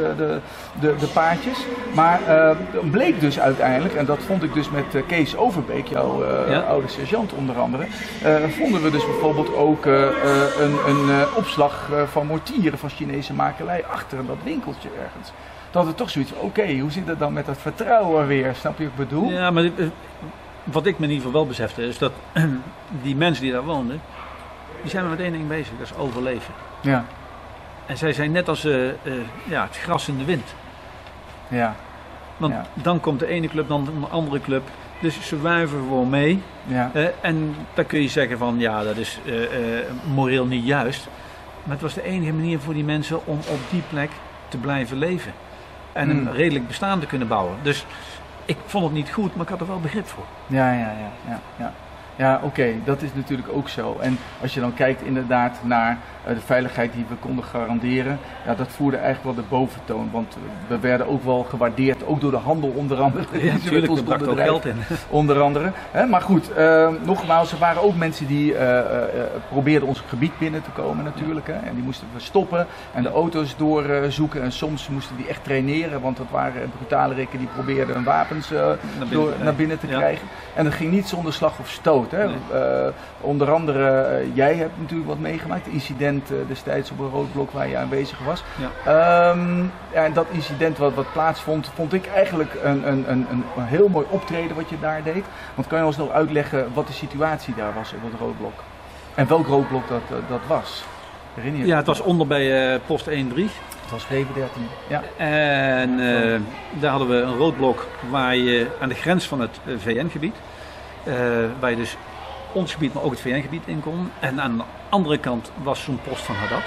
C: de paadjes. Maar het bleek dus uiteindelijk, en dat vond ik dus met Kees Overbeek, jouw oude sergeant onder andere, vonden we dus bijvoorbeeld ook een opslag van mortieren van Chinese makelij achter dat winkeltje ergens. Dat we toch zoiets van, oké, hoe zit het dan met dat vertrouwen weer? Snap je wat ik bedoel?
D: Ja, maar wat ik me in ieder geval wel besefte is dat die mensen die daar woonden, die zijn met één ding bezig, dat is overleven.
C: Ja.
D: En zij zijn net als het gras in de wind.
C: Ja.
D: Want dan komt de ene club, dan de andere club. Dus ze wuiven gewoon mee.
C: Ja.
D: En dan kun je zeggen van ja, dat is moreel niet juist. Maar het was de enige manier voor die mensen om op die plek te blijven leven. En een redelijk bestaan te kunnen bouwen. Dus ik vond het niet goed, maar ik had er wel begrip voor.
C: Ja. Ja, oké, dat is natuurlijk ook zo. En als je dan kijkt inderdaad naar de veiligheid die we konden garanderen, ja, dat voerde eigenlijk wel de boventoon. Want we werden ook wel gewaardeerd, ook door de handel onder andere.
D: Ja, natuurlijk, er bracht ook geld in.
C: Onder andere. Maar goed, nogmaals, er waren ook mensen die probeerden ons gebied binnen te komen natuurlijk. En die moesten we stoppen en de auto's doorzoeken. En soms moesten die echt traineren, want dat waren brutale rikken die probeerden hun wapens naar binnen te krijgen. En dat ging niet zonder slag of stoot. Hè. Nee. Onder andere, jij hebt natuurlijk wat meegemaakt, het incident destijds op een roodblok waar je aanwezig was. Ja. En dat incident wat plaatsvond, vond ik eigenlijk een heel mooi optreden wat je daar deed. Want kan je ons nog uitleggen wat de situatie daar was op het roodblok? En welk roodblok dat was? Herinner je je?
D: Ja, het was onder bij post 1-3.
C: Het was Reven 13. Ja.
D: En daar hadden we een roodblok waar je aan de grens van het VN-gebied, waar je dus ons gebied, maar ook het VN-gebied in kon. En aan de andere kant was zo'n post van Haddad.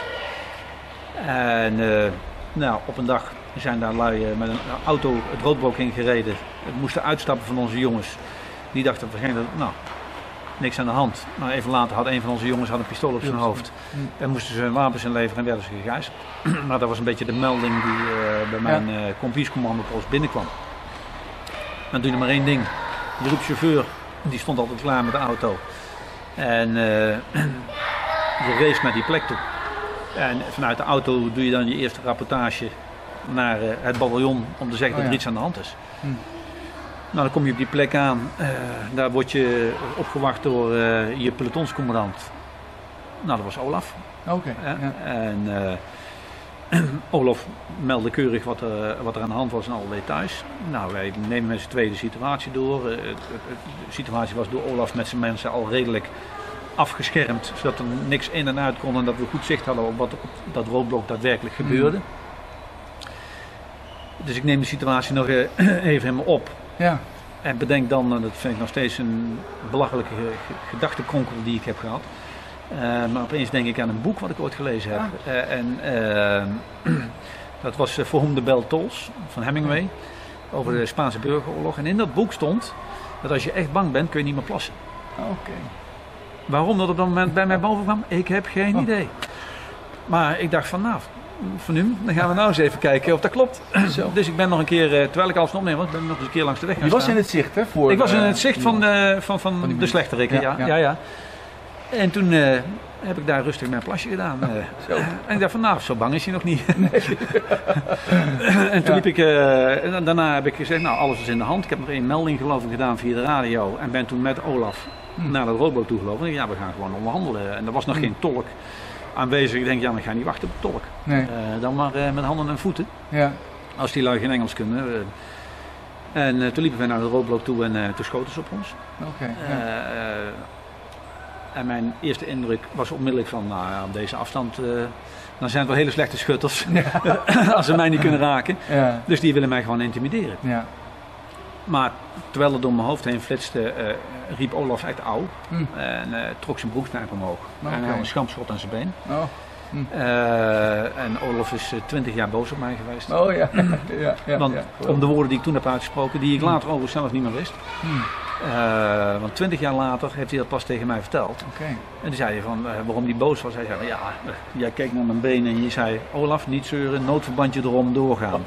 D: En op een dag zijn daar lui met een auto het roodblok ingereden. We moesten uitstappen van onze jongens. Die dachten waarschijnlijk, niks aan de hand. Maar even later had een van onze jongens een pistool op zijn hoofd. En moesten ze hun wapens inleveren en werden ze gegijzeld. Maar dat was een beetje de melding die bij mijn compagniescommandopost binnenkwam. Dan doe je maar één ding. Je roept chauffeur, die stond altijd klaar met de auto. En je race naar die plek toe. En vanuit de auto doe je dan je eerste rapportage naar het bataljon om te zeggen dat er iets aan de hand is. Nou, dan kom je op die plek aan. Daar word je opgewacht door je pelotonscommandant. Nou, dat was Olaf.
C: Oké.
D: En Olaf meldde keurig wat er aan de hand was en alle details. Nou, wij nemen met z'n tweeën de situatie door. De situatie was door Olaf met zijn mensen al redelijk afgeschermd, zodat er niks in en uit kon en dat we goed zicht hadden op wat op dat roodblok daadwerkelijk gebeurde. Dus ik neem de situatie nog even helemaal op.
C: Ja.
D: En bedenk dan, en dat vind ik nog steeds een belachelijke gedachtenkronkel die ik heb gehad. Maar opeens denk ik aan een boek wat ik ooit gelezen heb. Dat was For Whom the Bell Tolls van Hemingway. Over de Spaanse burgeroorlog. En in dat boek stond dat als je echt bang bent kun je niet meer plassen.
C: Oké.
D: Waarom dat op dat moment bij mij boven kwam, ik heb geen idee. Maar ik dacht van van nu, dan gaan we nou eens even kijken of dat klopt. Zo. Dus ik ben nog een keer, terwijl ik alles opneem, ben ik nog eens een keer langs de weg gaan
C: staan. Je was in het zicht, hè?
D: Ik was in het zicht van de slechterikken, ja. En toen heb ik daar rustig mijn plasje gedaan. En ik dacht van zo bang is hij nog niet. Nee. En toen liep ik, daarna heb ik gezegd, alles is in de hand. Ik heb nog één melding geloof ik gedaan via de radio. En ben toen met Olaf naar dat roodblok toegelopen. En we gaan gewoon onderhandelen. En er was nog geen tolk aanwezig. Ik denk, dan ga je niet wachten op de tolk. Nee. Dan maar met handen en voeten. Ja. Als die lui geen Engels kunnen. En toen liepen we naar het roodblok toe en toen schoten ze op ons.
C: Okay,
D: en mijn eerste indruk was onmiddellijk van, op deze afstand, dan zijn het wel hele slechte schutters. Ja. Als ze mij niet kunnen raken. Ja. Dus die willen mij gewoon intimideren. Ja. Maar terwijl het door mijn hoofd heen flitste, riep Olaf echt auw. En trok zijn broekspijp omhoog. En hij had een schampschot aan zijn been. Oh. En Olaf is 20 jaar boos op mij geweest.
C: Oh ja.
D: Want om de woorden die ik toen heb uitgesproken, die ik later overigens zelf niet meer wist. Want 20 jaar later heeft hij dat pas tegen mij verteld. Okay. En toen zei hij van waarom hij boos was. Hij zei jij keek naar mijn benen en je zei, Olaf, niet zeuren, noodverbandje erom, doorgaan.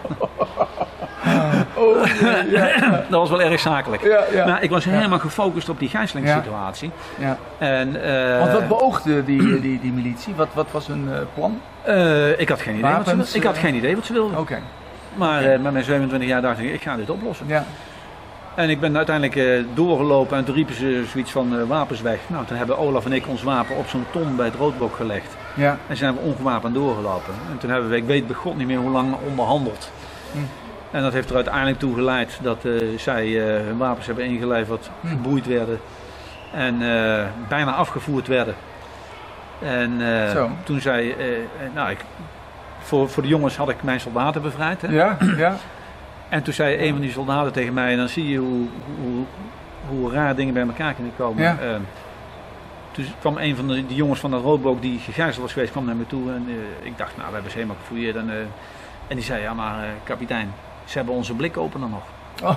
D: Dat was wel erg zakelijk. Maar ik was helemaal gefocust op die gijzelingssituatie. Ja. En,
C: want wat beoogde die militie? Wat was hun plan?
D: Ik had geen idee wat ze wilden. Ik had geen idee wat ze wilden.
C: Okay.
D: Maar met mijn 27 jaar dacht ik ga dit oplossen. Ja. En ik ben uiteindelijk doorgelopen en toen riepen ze zoiets van wapens weg. Nou, toen hebben Olaf en ik ons wapen op zo'n ton bij het roodblok gelegd. Ja. En zijn we ongewapend doorgelopen. En toen hebben we, ik weet bij God niet meer hoe lang, onderhandeld. En dat heeft er uiteindelijk toe geleid dat zij hun wapens hebben ingeleverd, geboeid werden en bijna afgevoerd werden. En toen zei, voor de jongens had ik mijn soldaten bevrijd. Hè?
C: Ja, ja.
D: En toen zei een van die soldaten tegen mij, en dan zie je hoe raar dingen bij elkaar kunnen komen.
C: Ja.
D: Toen kwam een van die jongens van dat roodblok die gegijzeld was geweest, kwam naar me toe. En ik dacht, nou, we hebben ze helemaal gefouilleerd. En die zei, ja maar kapitein, ze hebben onze blikopener nog.
C: Oh.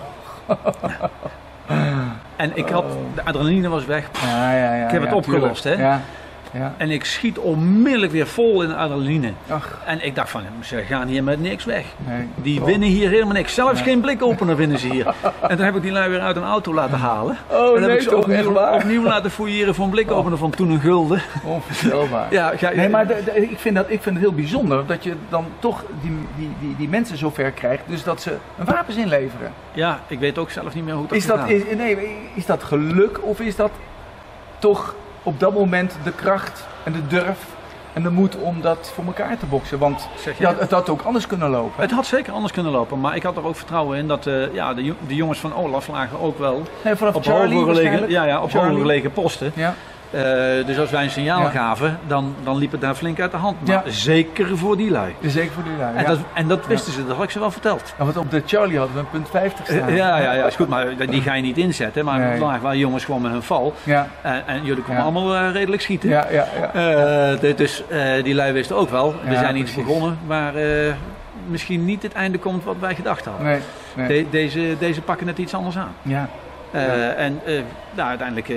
D: En ik had, de adrenaline was weg.
C: Ja,
D: Ik heb het opgelost, hè.
C: Ja. Ja.
D: En ik schiet onmiddellijk weer vol in de adrenaline.
C: Ach.
D: En ik dacht van, ze gaan hier met niks weg.
C: Nee.
D: Die winnen hier helemaal niks. Zelfs geen blikopener winnen ze hier. En toen heb ik die lui weer uit een auto laten halen.
C: Oh,
D: en dan heb ik ze
C: toch, echt waar?
D: opnieuw laten fouilleren voor een blikopener van toen een gulden.
C: Onvoorstelbaar.
D: Ja,
C: Nee, maar ik vind het heel bijzonder dat je dan toch die mensen zover krijgt, dus dat ze een wapens inleveren.
D: Ja, ik weet ook zelf niet meer hoe dat gaat.
C: Is dat geluk of is dat toch op dat moment de kracht en de durf en de moed om dat voor elkaar te boksen? Want het had ook anders kunnen lopen.
D: Het had zeker anders kunnen lopen, maar ik had er ook vertrouwen in dat de jongens van Olaf lagen ook wel
C: vanaf
D: op
C: Charlie
D: hoger gelegen posten.
C: Ja.
D: Dus als wij een signaal gaven, dan liep het daar flink uit de hand. Maar zeker voor die lui.
C: Zeker voor die lui,
D: En dat wisten ze, dat had ik ze wel verteld.
C: Ja, want op de Charlie hadden we een punt 50 staan.
D: Ja, is goed, maar die ga je niet inzetten. Maar er waren jongens gewoon met hun val. Ja. En jullie konden allemaal redelijk schieten. Ja. Dus die lui wisten ook wel, we zijn iets begonnen waar misschien niet het einde komt wat wij gedacht hadden. Nee. Deze pakken het iets anders aan. Ja. En uiteindelijk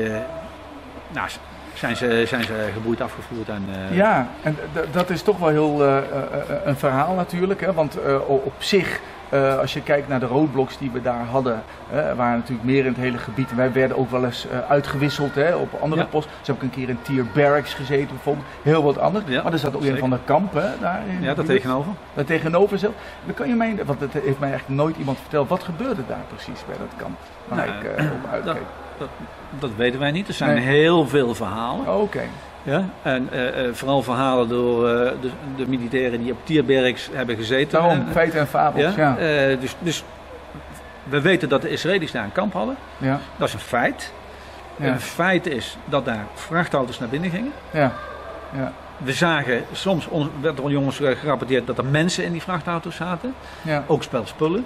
D: zijn ze geboeid afgevoerd.
C: Ja, en dat is toch wel heel een verhaal natuurlijk. Hè? Want op zich, als je kijkt naar de roadblocks die we daar hadden, waren natuurlijk meer in het hele gebied. En wij werden ook wel eens uitgewisseld op andere posten. Dus heb ik een keer in Tier Barracks gezeten bijvoorbeeld. Heel wat anders. Ja, maar er zat ook een van de kampen daar in.
D: Ja, daar tegenover.
C: Daar tegenover zelf. Dan kan je mij, want het heeft mij eigenlijk nooit iemand verteld. Wat gebeurde daar precies bij dat kamp? Waar ik op uitkeek.
D: Dat weten wij niet. Er zijn heel veel verhalen.
C: Oh, oké.
D: Ja? En vooral verhalen door de militairen die op Tier Barracks hebben gezeten.
C: Daarom, feiten en fabels. Ja.
D: Dus we weten dat de Israëli's daar een kamp hadden. Ja. Dat is een feit. Ja. Een feit is dat daar vrachtauto's naar binnen gingen. Ja. Ja. We zagen, soms werd door jongens gerapporteerd dat er mensen in die vrachtauto's zaten. Ja. Ook spullen.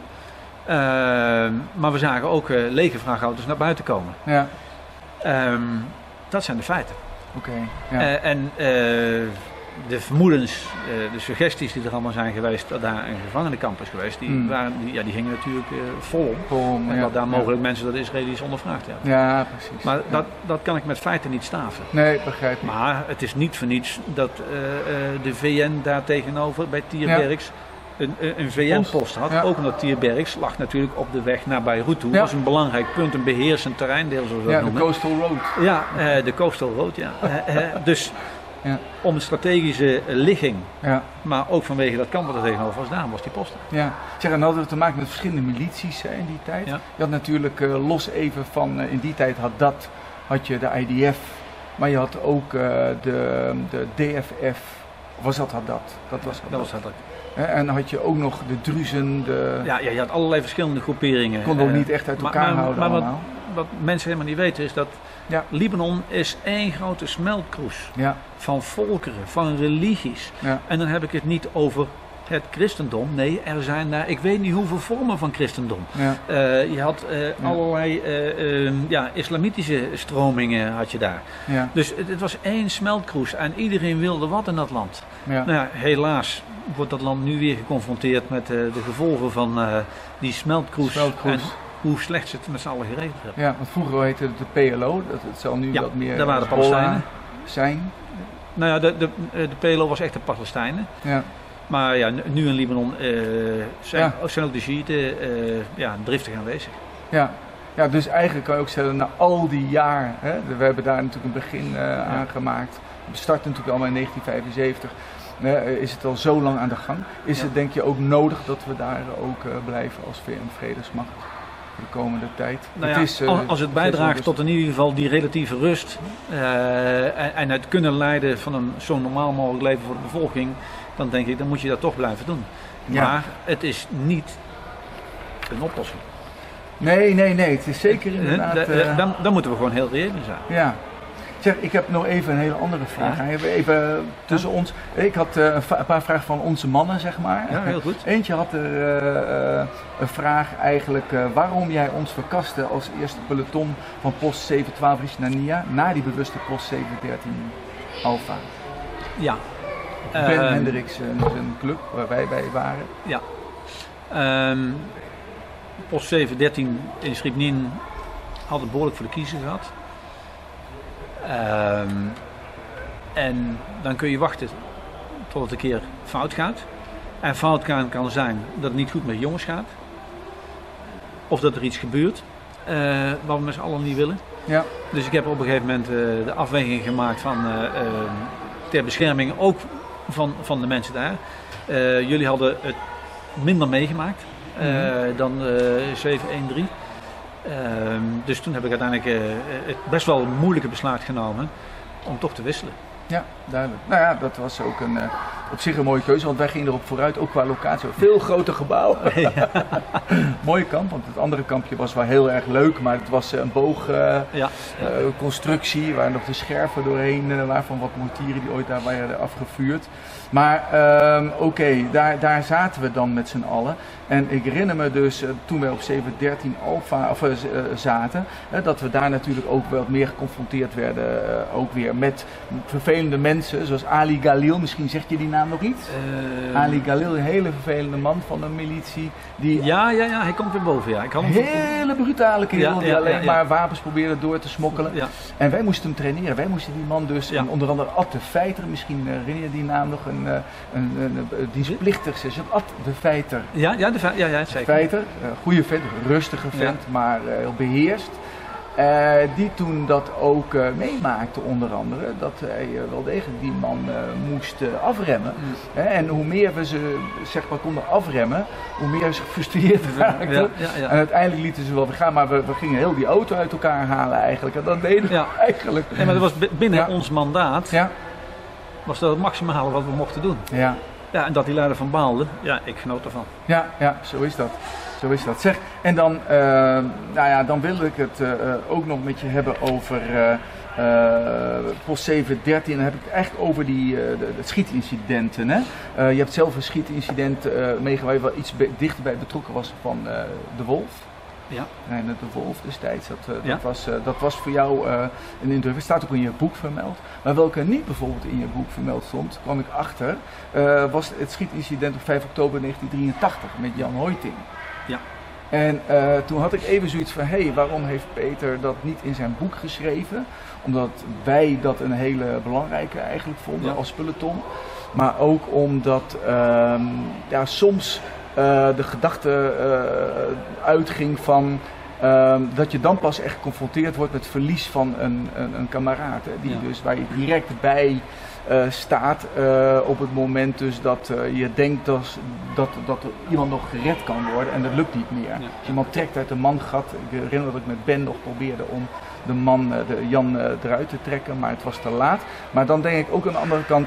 D: Maar we zagen ook lege vrachtauto's naar buiten komen. Ja. Dat zijn de feiten.
C: Okay,
D: ja. En de vermoedens, de suggesties die er allemaal zijn geweest dat daar een gevangenenkamp is geweest, die gingen natuurlijk volop. En dat daar mogelijk mensen door de Israëli's ondervraagd hebben.
C: Ja, precies.
D: Maar dat kan ik met feiten niet staven.
C: Nee, begrijp ik.
D: Maar het is niet voor niets dat de VN daar tegenover bij Tier Barracks een VN-post had. Ook omdat Tier Barracks lag natuurlijk op de weg naar Beirut toe. Dat was een belangrijk punt, een beheersend terreindeel zoals we dat noemen.
C: De Coastal Road.
D: Ja, de Coastal Road, ja. Dus om de strategische ligging, maar ook vanwege dat kamp wat er tegenover was, daarom was die post.
C: Ja, zeg, en dan hadden we te maken met verschillende milities in die tijd. Ja. Je had natuurlijk los even van, in die tijd had je de IDF, maar je had ook de DFF. Was dat Haddad? Dat was
D: Haddad.
C: En dan had je ook nog de Druzen.
D: Ja, je had allerlei verschillende groeperingen.
C: Kon ook niet echt uit elkaar houden
D: maar
C: allemaal.
D: Wat mensen helemaal niet weten is dat Libanon is één grote smeltkroes van volkeren, van religies. Ja. En dan heb ik het niet over het christendom. Nee, er zijn daar, ik weet niet hoeveel vormen van christendom. Ja. Je had allerlei islamitische stromingen had je daar. Ja. Dus het was één smeltkroes en iedereen wilde wat in dat land. Ja. Nou ja, helaas wordt dat land nu weer geconfronteerd met de gevolgen van die smeltkroes. En hoe slecht ze het met z'n allen geregeld hebben.
C: Ja, want vroeger heette het de PLO, het zal nu wat meer
D: daar waren de Palestijnen
C: zijn.
D: Nou ja, de PLO was echt de Palestijnen. Ja. Maar ja, nu in Libanon zijn ook de Shiiten driftig aanwezig.
C: Ja. Ja, dus eigenlijk kan je ook zeggen, na al die jaar, we hebben daar natuurlijk een begin aan gemaakt. We starten natuurlijk allemaal in 1975. Is het al zo lang aan de gang? Is het denk je ook nodig dat we daar ook blijven als VN-vredesmacht de komende tijd?
D: Nou als het bijdraagt tot in ieder geval die relatieve rust en het kunnen leiden van een zo normaal mogelijk leven voor de bevolking, dan denk ik, dan moet je dat toch blijven doen. Ja. Maar het is niet een oplossing.
C: Nee, het is zeker inderdaad...
D: Dan moeten we gewoon heel reëel zijn.
C: Ja. Zeg, ik heb nog even een hele andere vraag. Ja. Even tussen ons. Ik had een paar vragen van onze mannen, zeg maar.
D: Ja, heel goed.
C: Eentje had een vraag eigenlijk waarom jij ons verkaste als eerste peloton van post 712 Richnania na die bewuste post 713 Alpha.
D: Ja.
C: Ben Hendricks, een club waar wij bij waren.
D: Ja. Post 713 in Schipnin had het behoorlijk voor de kiezer gehad. En dan kun je wachten tot het een keer fout gaat. En fout kan zijn dat het niet goed met jongens gaat. Of dat er iets gebeurt wat we met z'n allen niet willen.
C: Ja.
D: Dus ik heb op een gegeven moment de afweging gemaakt van ter bescherming ook van de mensen daar. Jullie hadden het minder meegemaakt dan 713. Dus toen heb ik uiteindelijk het best wel een moeilijke besluit genomen om toch te wisselen.
C: Ja, duidelijk. Nou ja, dat was ook op zich een mooie keuze, want wij gingen erop vooruit, ook qua locatie. Veel groter gebouw. Ja. Mooie kamp, want het andere kampje was wel heel erg leuk, maar het was een boogconstructie waar nog de scherven doorheen waren van wat mortieren die ooit daar werden afgevuurd. Maar oké, daar zaten we dan met z'n allen. En ik herinner me dus toen wij op 713 Alpha zaten, dat we daar natuurlijk ook wel meer geconfronteerd werden, ook weer met vervelende mensen, zoals Ali Galil, misschien zegt je die naam nog iets? Ali Galil, een hele vervelende man van de militie. Die
D: ja, hij komt weer boven. Ja. Ik had hem
C: hele brutale kerel die alleen maar wapens probeerde door te smokkelen. Ja. En wij moesten hem traineren. Wij moesten die man dus, en onder andere Ad de Feiter, misschien herinner je die naam nog, een dienstplichtig, ze Ad de Feiter.
D: Ja, zeker.
C: Feiter, goede vent, rustige vent, maar heel beheerst. Die toen dat ook meemaakte onder andere, dat hij wel degelijk die man moest afremmen. En hoe meer we ze zeg maar konden afremmen, hoe meer ze gefrustreerd raakten. En uiteindelijk lieten ze wel weer gaan, maar we gingen heel die auto uit elkaar halen eigenlijk. En dat deden we eigenlijk.
D: Nee, maar dat was binnen ons mandaat, was dat het maximale wat we mochten doen. Ja, en dat die leider van baalde, ik genoot ervan.
C: Ja, zo is dat. Zo is dat. Zeg, en dan, dan wilde ik het ook nog met je hebben over post 713. Dan heb ik het echt over de schietincidenten. Hè? Je hebt zelf een schietincident meegemaakt waar iets dichterbij betrokken was van de Wolf. Ja. Reiner de Wolf destijds. Dat was voor jou een interview. Het staat ook in je boek vermeld. Maar welke niet bijvoorbeeld in je boek vermeld stond, kwam ik achter, was het schietincident op 5 oktober 1983 met Jan Hoijting. Ja. En toen had ik even zoiets van, waarom heeft Peter dat niet in zijn boek geschreven? Omdat wij dat een hele belangrijke eigenlijk vonden als peloton. Maar ook omdat soms de gedachte uitging van dat je dan pas echt geconfronteerd wordt met het verlies van een kameraad. Dus waar je direct bij staat op het moment dus dat je denkt dat iemand nog gered kan worden en dat lukt niet meer. Ja. Als iemand trekt uit een mangat, ik herinner dat ik met Ben nog probeerde om de Jan eruit te trekken, maar het was te laat. Maar dan denk ik ook aan de andere kant,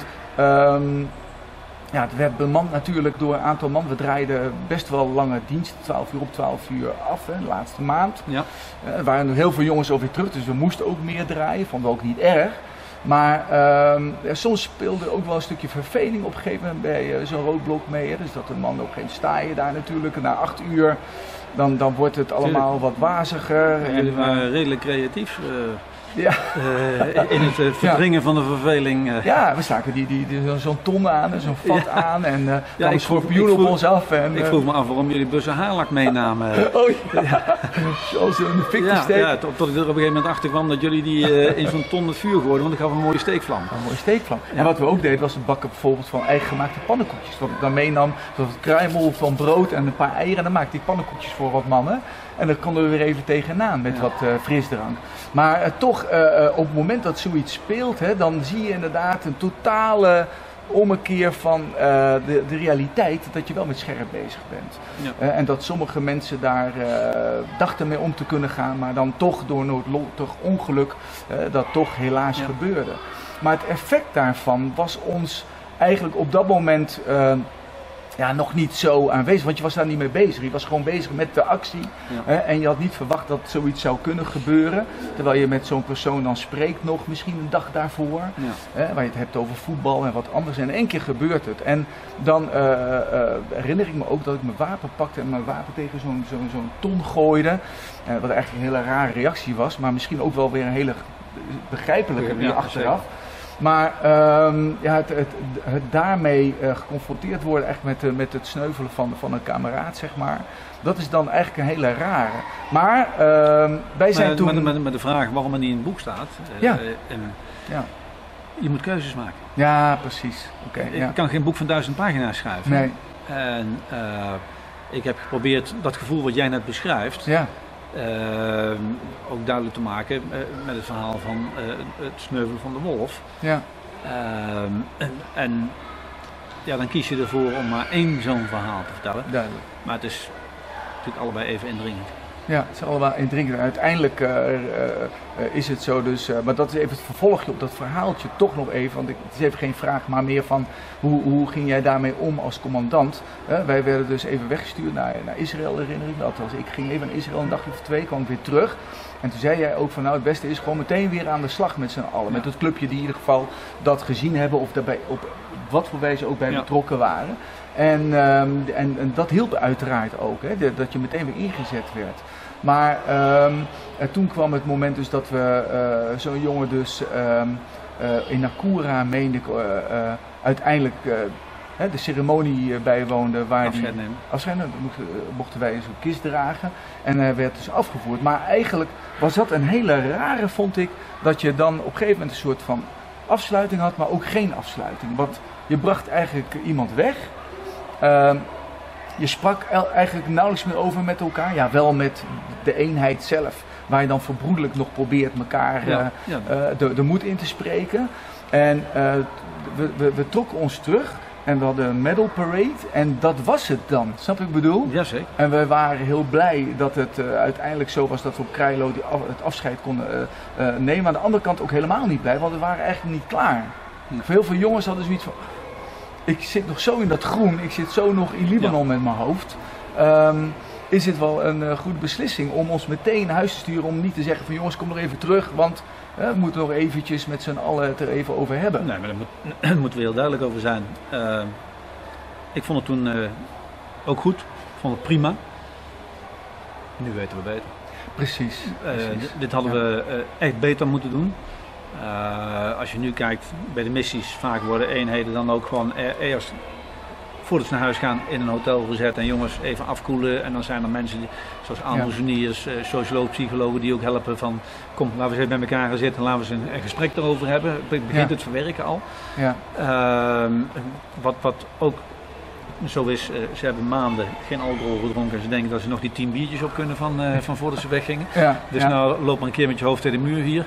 C: het werd bemand natuurlijk door een aantal man. We draaiden best wel lange diensten, 12 uur op 12 uur af, de laatste maand. Ja. Er waren heel veel jongens alweer terug, dus we moesten ook meer draaien, vonden we ook niet erg. Maar soms speelde ook wel een stukje verveling op een gegeven moment bij zo'n roodblok mee. Hè? Dus dat de man ook geen staaien daar natuurlijk. Na 8 uur dan wordt het allemaal wat waziger.
D: Jullie waren redelijk creatief. In het verdringen van de verveling.
C: Ja, we staken zo'n ton aan en zo'n vat aan en kwamen schorpioenen op ons af. En,
D: ik vroeg me af waarom jullie bussen haarlak meenamen.
C: Zoals een fictie steek.
D: Tot ik er op een gegeven moment achter kwam dat jullie die in zo'n ton het vuur gooiden, want ik gaf een mooie steekvlam.
C: Een mooie steekvlam. Ja. En wat we ook deden was het bakken bijvoorbeeld van eigen gemaakte pannenkoekjes. Wat ik dan meenam, zoals het kruimel van brood en een paar eieren. En dan maakte ik pannenkoekjes voor wat mannen. En dan konden we weer even tegenaan met wat frisdrank. Maar toch, op het moment dat zoiets speelt, dan zie je inderdaad een totale ommekeer van de realiteit dat je wel met scherp bezig bent. Ja. En dat sommige mensen daar dachten mee om te kunnen gaan, maar dan toch door noodlottig ongeluk dat toch helaas gebeurde. Maar het effect daarvan was ons eigenlijk op dat moment ja, nog niet zo aanwezig, want je was daar niet mee bezig. Je was gewoon bezig met de actie en je had niet verwacht dat zoiets zou kunnen gebeuren. Terwijl je met zo'n persoon dan spreekt nog misschien een dag daarvoor, waar je het hebt over voetbal en wat anders. En in één keer gebeurt het. En dan herinner ik me ook dat ik mijn wapen pakte en mijn wapen tegen zo'n ton gooide. Wat eigenlijk een hele rare reactie was, maar misschien ook wel weer een hele begrijpelijke weer achteraf. Maar het daarmee geconfronteerd worden echt met het sneuvelen van een kameraad, zeg maar. Dat is dan eigenlijk een hele rare. Maar wij zijn toen...
D: Met de vraag waarom het niet in het boek staat. Je moet keuzes maken.
C: Ja, precies.
D: Ik kan geen boek van 1000 pagina's schrijven.
C: Nee.
D: En ik heb geprobeerd dat gevoel wat jij net beschrijft... ook duidelijk te maken met het verhaal van het sneuvelen van de wolf.
C: Ja.
D: En dan kies je ervoor om maar één zo'n verhaal te vertellen.
C: Duidelijk.
D: Maar het is natuurlijk allebei even indringend.
C: Ja, het is allemaal indringend. Uiteindelijk is het zo dus, maar dat is even het vervolgje op dat verhaaltje toch nog even, want het is even geen vraag, maar meer van hoe ging jij daarmee om als commandant? Wij werden dus even weggestuurd naar Israël, herinner ik me. Althans, ik ging even naar Israël een dagje of 2, kwam ik weer terug. En toen zei jij ook van nou het beste is gewoon meteen weer aan de slag met z'n allen. Met het clubje die in ieder geval dat gezien hebben of daarbij op wat voor wijze ook bij betrokken waren. En dat hielp uiteraard ook, hè, dat je meteen weer ingezet werd. Maar toen kwam het moment dus dat we zo'n jongen dus in Nakura, meende ik, uiteindelijk de ceremonie bijwoonde waar afscheid nemen. Mochten wij zo'n kist dragen en hij werd dus afgevoerd. Maar eigenlijk was dat een hele rare, vond ik, dat je dan op een gegeven moment een soort van afsluiting had, maar ook geen afsluiting. Want je bracht eigenlijk iemand weg. Je sprak eigenlijk nauwelijks meer over met elkaar. Ja, wel met de eenheid zelf. Waar je dan verbroedelijk nog probeert elkaar de moed in te spreken. En we trokken ons terug. En we hadden een medal parade. En dat was het dan. Snap je wat ik bedoel?
D: Jazeker.
C: En we waren heel blij dat het uiteindelijk zo was dat we op Krailo het afscheid konden nemen. Aan de andere kant ook helemaal niet blij. Want we waren eigenlijk niet klaar. Voor heel veel jongens hadden zoiets van... Ik zit nog zo in dat groen, ik zit zo nog in Libanon met mijn hoofd. Is dit wel een goede beslissing om ons meteen naar huis te sturen om niet te zeggen van jongens kom nog even terug, want we moeten nog eventjes met z'n allen het er even over hebben.
D: Nee, maar daar moeten we heel duidelijk over zijn. Ik vond het toen ook goed, ik vond het prima. Nu weten we beter.
C: Precies.
D: Dit hadden we echt beter moeten doen. Als je nu kijkt bij de missies, vaak worden eenheden dan ook gewoon eerst voordat ze naar huis gaan in een hotel gezet en jongens even afkoelen. En dan zijn er mensen zoals aalmoezeniers, sociologen, psychologen die ook helpen van kom, laten we eens bij elkaar gaan zitten en laten we eens een gesprek erover hebben. Het begint het verwerken al. Ja. Wat ook zo is, ze hebben maanden geen alcohol gedronken en ze denken dat ze nog die 10 biertjes op kunnen van voordat ze weggingen. Dus nou loop maar een keer met je hoofd tegen de muur hier.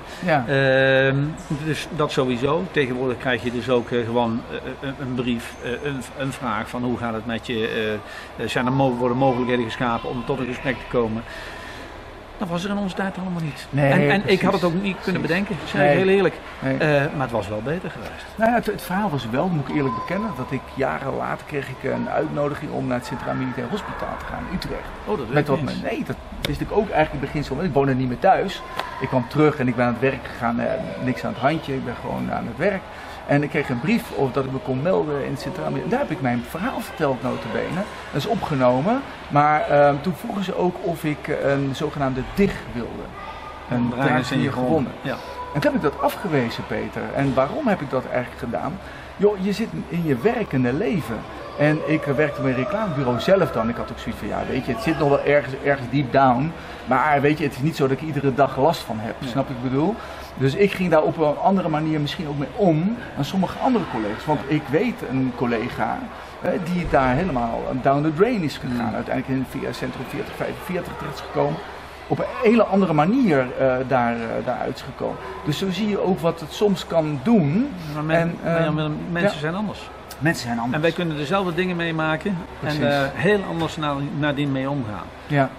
D: Dus dat sowieso. Tegenwoordig krijg je dus ook gewoon een brief, een vraag van hoe gaat het met je, worden mogelijkheden geschapen om tot een gesprek te komen. Dat was er in onze tijd allemaal niet. Nee, en ik had het ook niet kunnen bedenken, zeg ik heel eerlijk. Nee. Maar het was wel beter geweest.
C: Nou ja, het verhaal was wel, moet ik eerlijk bekennen, dat ik jaren later kreeg ik een uitnodiging om naar het Centraal Militair Hospitaal te gaan in Utrecht.
D: Oh, dat weet ik niet.
C: Nee, dat wist ik ook eigenlijk in het begin. Ik woonde niet meer thuis. Ik kwam terug en ik ben aan het werk gegaan. Niks aan het handje, ik ben gewoon aan het werk. En ik kreeg een brief of dat ik me kon melden in het Centraal Militair. Daar heb ik mijn verhaal verteld, nota bene. Dat is opgenomen. Maar toen vroegen ze ook of ik een zogenaamde DIG wilde. Een draagdier gewonnen. Ja. En toen heb ik dat afgewezen, Peter. En waarom heb ik dat eigenlijk gedaan? Joh, je zit in je werkende leven. En ik werkte bij een reclamebureau zelf dan. Ik had ook zoiets van, ja weet je, het zit nog wel ergens deep down. Maar weet je, het is niet zo dat ik iedere dag last van heb. Snap je wat ik bedoel? Dus ik ging daar op een andere manier misschien ook mee om dan sommige andere collega's. Want ik weet een collega die daar helemaal down the drain is gegaan. Uiteindelijk via Centrum 4045 terecht is gekomen. Op een hele andere manier daaruit is gekomen. Dus zo zie je ook wat het soms kan doen.
D: Maar mensen zijn anders.
C: Mensen zijn anders.
D: En wij kunnen dezelfde dingen meemaken en heel anders nadien mee omgaan. Ja.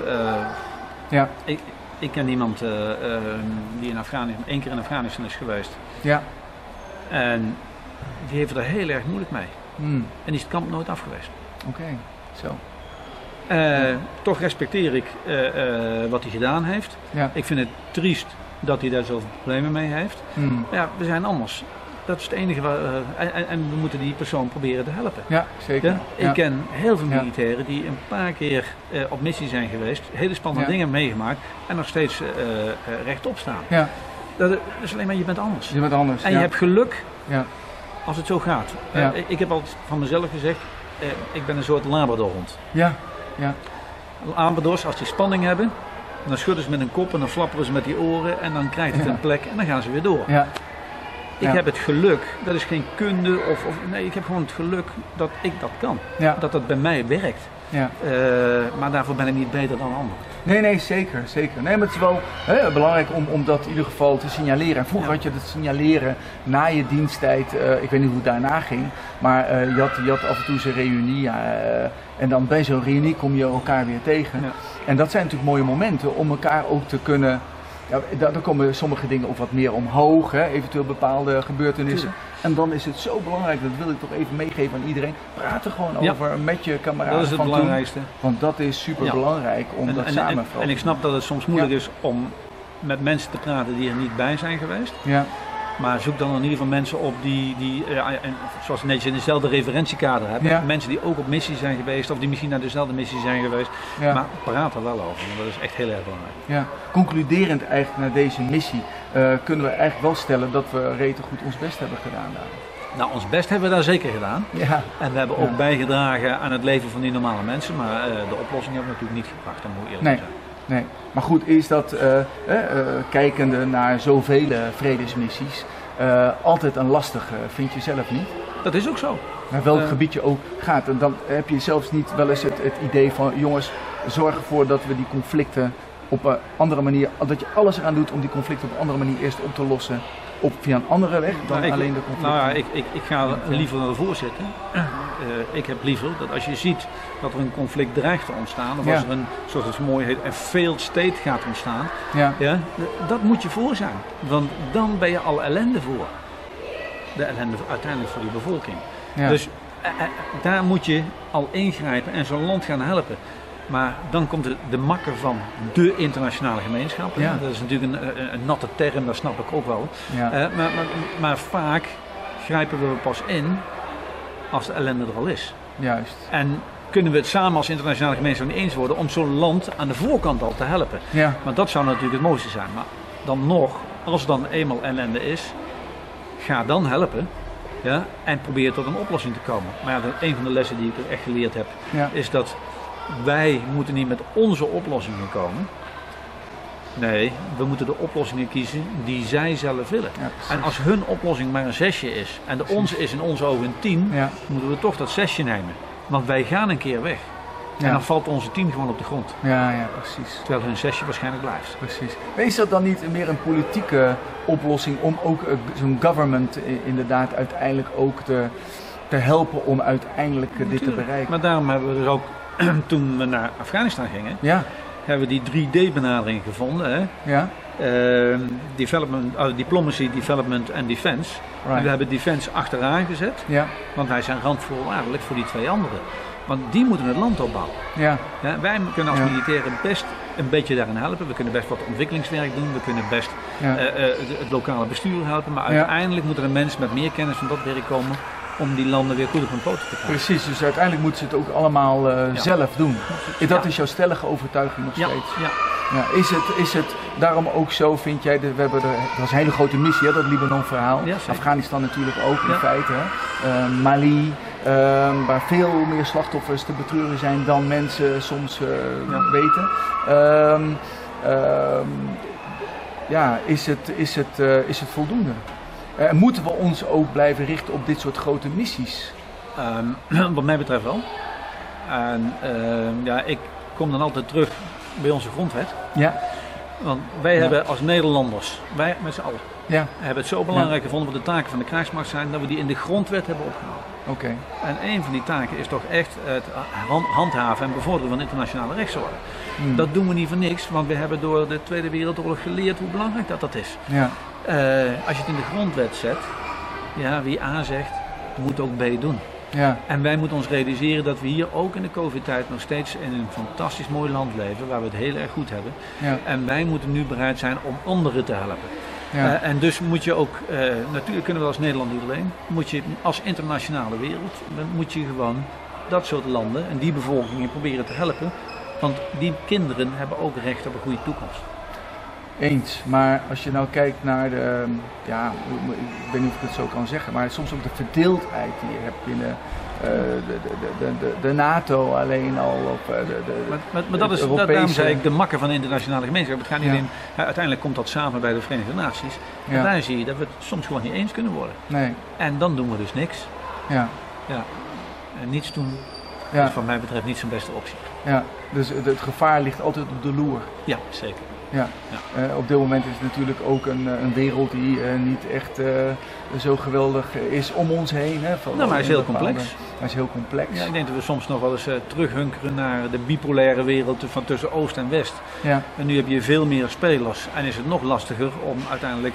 D: Ik ken iemand die in Afghanistan, 1 keer in Afghanistan is geweest. Ja. En die heeft er heel erg moeilijk mee. En die is het kamp nooit af geweest.
C: Oké, zo.
D: Toch respecteer ik wat hij gedaan heeft.
C: Ja.
D: Ik vind het triest dat hij daar zoveel problemen mee heeft. Maar ja, we zijn anders. Dat is het enige en we moeten die persoon proberen te helpen.
C: Ja, zeker.
D: Ja?
C: Ja.
D: Ik ken heel veel militairen die een paar keer op missie zijn geweest, hele spannende dingen meegemaakt en nog steeds rechtop staan.
C: Ja.
D: Dat is alleen maar, je bent anders.
C: Je bent anders.
D: En je hebt geluk als het zo gaat.
C: Ja.
D: Ik heb altijd van mezelf gezegd, ik ben een soort labradorhond.
C: Ja, ja.
D: Labradors, als die spanning hebben, dan schudden ze met een kop en dan flapperen ze met die oren en dan krijgt het een plek en dan gaan ze weer door.
C: Ja.
D: Ik heb het geluk, dat is geen kunde nee, ik heb gewoon het geluk dat ik dat kan.
C: Ja.
D: Dat dat bij mij werkt.
C: Ja.
D: Maar daarvoor ben ik niet beter dan anderen.
C: Nee, zeker. Nee, maar het is wel belangrijk om dat in ieder geval te signaleren. En vroeger had je het signaleren na je diensttijd, ik weet niet hoe het daarna ging, maar je had af en toe zo'n reunie en dan bij zo'n reunie kom je elkaar weer tegen. Ja. En dat zijn natuurlijk mooie momenten om elkaar ook te kunnen... Ja, daar komen sommige dingen ook wat meer omhoog, eventueel bepaalde gebeurtenissen. En dan is het zo belangrijk, dat wil ik toch even meegeven aan iedereen. Praat er gewoon over met je kameraden.
D: Dat is het belangrijkste.
C: Want dat is super belangrijk om dat samen te
D: En ik snap dat het soms moeilijk is om met mensen te praten die er niet bij zijn geweest. Ja. Maar zoek dan in ieder geval mensen op die zoals netjes in dezelfde referentiekader hebben. Ja. Mensen die ook op missie zijn geweest of die misschien naar dezelfde missie zijn geweest. Ja. Maar praat er wel over, want dat is echt heel erg belangrijk.
C: Ja. Concluderend eigenlijk naar deze missie kunnen we eigenlijk wel stellen dat we rete goed ons best hebben gedaan daar.
D: Nou, ons best hebben we daar zeker gedaan.
C: Ja.
D: En we hebben ook bijgedragen aan het leven van die normale mensen. Maar de oplossing hebben we natuurlijk niet gebracht, dat moet eerlijk zijn.
C: Nee, maar goed, is dat kijkende naar zoveel vredesmissies altijd een lastige, vind je zelf niet?
D: Dat is ook zo.
C: Naar welk gebied je ook gaat. En dan heb je zelfs niet wel eens het idee van, jongens, zorg ervoor dat we die conflicten op een andere manier, dat je alles eraan doet om die conflicten op een andere manier eerst op te lossen. Via een andere weg dan alleen de conflicten?
D: Nou ja, ik ga liever ervoor zitten. Ik heb liever dat als je ziet dat er een conflict dreigt te ontstaan, of als er een, zoals het zo mooi heet, een failed state gaat ontstaan, dat moet je voor zijn. Want dan ben je al ellende voor. De ellende uiteindelijk voor die bevolking. Ja. Dus daar moet je al ingrijpen en zo'n land gaan helpen. Maar dan komt de makker van de internationale gemeenschap. Ja. Dat is natuurlijk een natte term, dat snap ik ook wel. Ja. Maar vaak grijpen we pas in als de ellende er al is.
C: Juist.
D: En kunnen we het samen als internationale gemeenschap niet eens worden om zo'n land aan de voorkant al te helpen. Ja. Maar dat zou natuurlijk het mooiste zijn. Maar dan nog, als er dan eenmaal ellende is, ga dan helpen. Ja, en probeer tot een oplossing te komen. Maar ja, een van de lessen die ik er echt geleerd heb, is dat wij moeten niet met onze oplossingen komen. Nee, we moeten de oplossingen kiezen die zij zelf willen. Ja, en als hun oplossing maar een 6 is en de onze is in onze ogen een 10, moeten we toch dat 6 nemen. Want wij gaan een keer weg. Ja. En dan valt onze 10 gewoon op de grond.
C: Ja, precies.
D: Terwijl hun 6 waarschijnlijk blijft.
C: Precies. Is dat dan niet meer een politieke oplossing om ook zo'n government inderdaad uiteindelijk ook te helpen om uiteindelijk dit te bereiken?
D: Maar daarom hebben we dus ook, toen we naar Afghanistan gingen, hebben we die 3D-benadering gevonden. Hè? Ja. Diplomacy, Development en Defense. Right. En we hebben Defense achteraan gezet, want wij zijn randvoorwaardelijk voor die 2 anderen. Want die moeten het land opbouwen. Ja. Ja, wij kunnen als militairen best een beetje daarin helpen. We kunnen best wat ontwikkelingswerk doen. We kunnen best het lokale bestuur helpen. Maar uiteindelijk moet er een mens met meer kennis van dat werk komen om die landen weer goed op hun poten te krijgen.
C: Precies, dus uiteindelijk moeten ze het ook allemaal zelf doen. Dat is jouw stellige overtuiging nog steeds. Ja. Ja, is het daarom ook zo, vind jij, dat was een hele grote missie, hè, dat Libanon-verhaal. Ja, Afghanistan natuurlijk ook in feite. Mali, waar veel meer slachtoffers te betreuren zijn dan mensen soms weten. Is het voldoende? Moeten we ons ook blijven richten op dit soort grote missies?
D: Wat mij betreft wel. En ik kom dan altijd terug bij onze grondwet. Ja. Want wij hebben als Nederlanders, wij met z'n allen, hebben het zo belangrijk gevonden wat de taken van de krijgsmacht zijn, dat we die in de grondwet hebben opgenomen.
C: Okay.
D: En een van die taken is toch echt het handhaven en bevorderen van internationale rechtsorde. Dat doen we niet voor niks, want we hebben door de Tweede Wereldoorlog geleerd hoe belangrijk dat is. Ja. Als je het in de grondwet zet, wie A zegt, moet ook B doen.
C: Ja.
D: En wij moeten ons realiseren dat we hier ook in de COVID-tijd nog steeds in een fantastisch mooi land leven, waar we het heel erg goed hebben.
C: Ja.
D: En wij moeten nu bereid zijn om anderen te helpen.
C: Ja.
D: En dus moet je ook, natuurlijk kunnen we als Nederland niet alleen, moet je als internationale wereld, dan moet je gewoon dat soort landen en die bevolkingen proberen te helpen. Want die kinderen hebben ook recht op een goede toekomst.
C: Eens, maar als je nou kijkt naar de, ja, ik weet niet of ik het zo kan zeggen, maar soms ook de verdeeldheid die je hebt binnen de NATO alleen al. Of
D: maar dat is,
C: Europese...
D: daarom zei ik de makker van de internationale gemeenschap. Het gaat niet
C: Ja.
D: alleen, uiteindelijk komt dat samen bij de Verenigde Naties.
C: Ja.
D: En daar zie je dat we het soms gewoon niet eens kunnen worden.
C: Nee,
D: En dan doen we dus niks.
C: ja,
D: Ja. En niets doen
C: ja,
D: is wat mij betreft niet zijn beste optie.
C: ja. Dus het gevaar ligt altijd op de loer.
D: Ja, zeker.
C: Ja. Op dit moment is het natuurlijk ook een wereld die niet echt zo geweldig is om ons heen. Hè,
D: Nou, maar hij is heel complex.
C: Hij is heel complex.
D: Ja, ik denk dat we soms nog wel eens terughunkeren naar de bipolaire wereld van tussen Oost en West.
C: Ja.
D: En nu heb je veel meer spelers en is het nog lastiger om uiteindelijk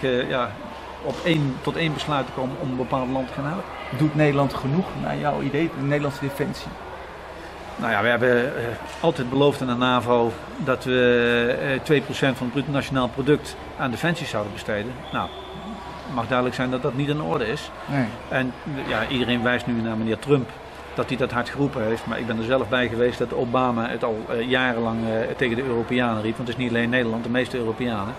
D: tot één besluit te komen om een bepaald land te gaan helpen.
C: Doet Nederland genoeg naar jouw idee, de Nederlandse defensie?
D: Nou ja, we hebben altijd beloofd aan de NAVO dat we 2% van het bruto nationaal product aan defensie zouden besteden. Nou, het mag duidelijk zijn dat dat niet in orde is.
C: Nee.
D: En ja, iedereen wijst nu naar meneer Trump dat hij dat hard geroepen heeft. Maar ik ben er zelf bij geweest dat Obama het al jarenlang tegen de Europeanen riep. Want het is niet alleen Nederland, de meeste Europeanen.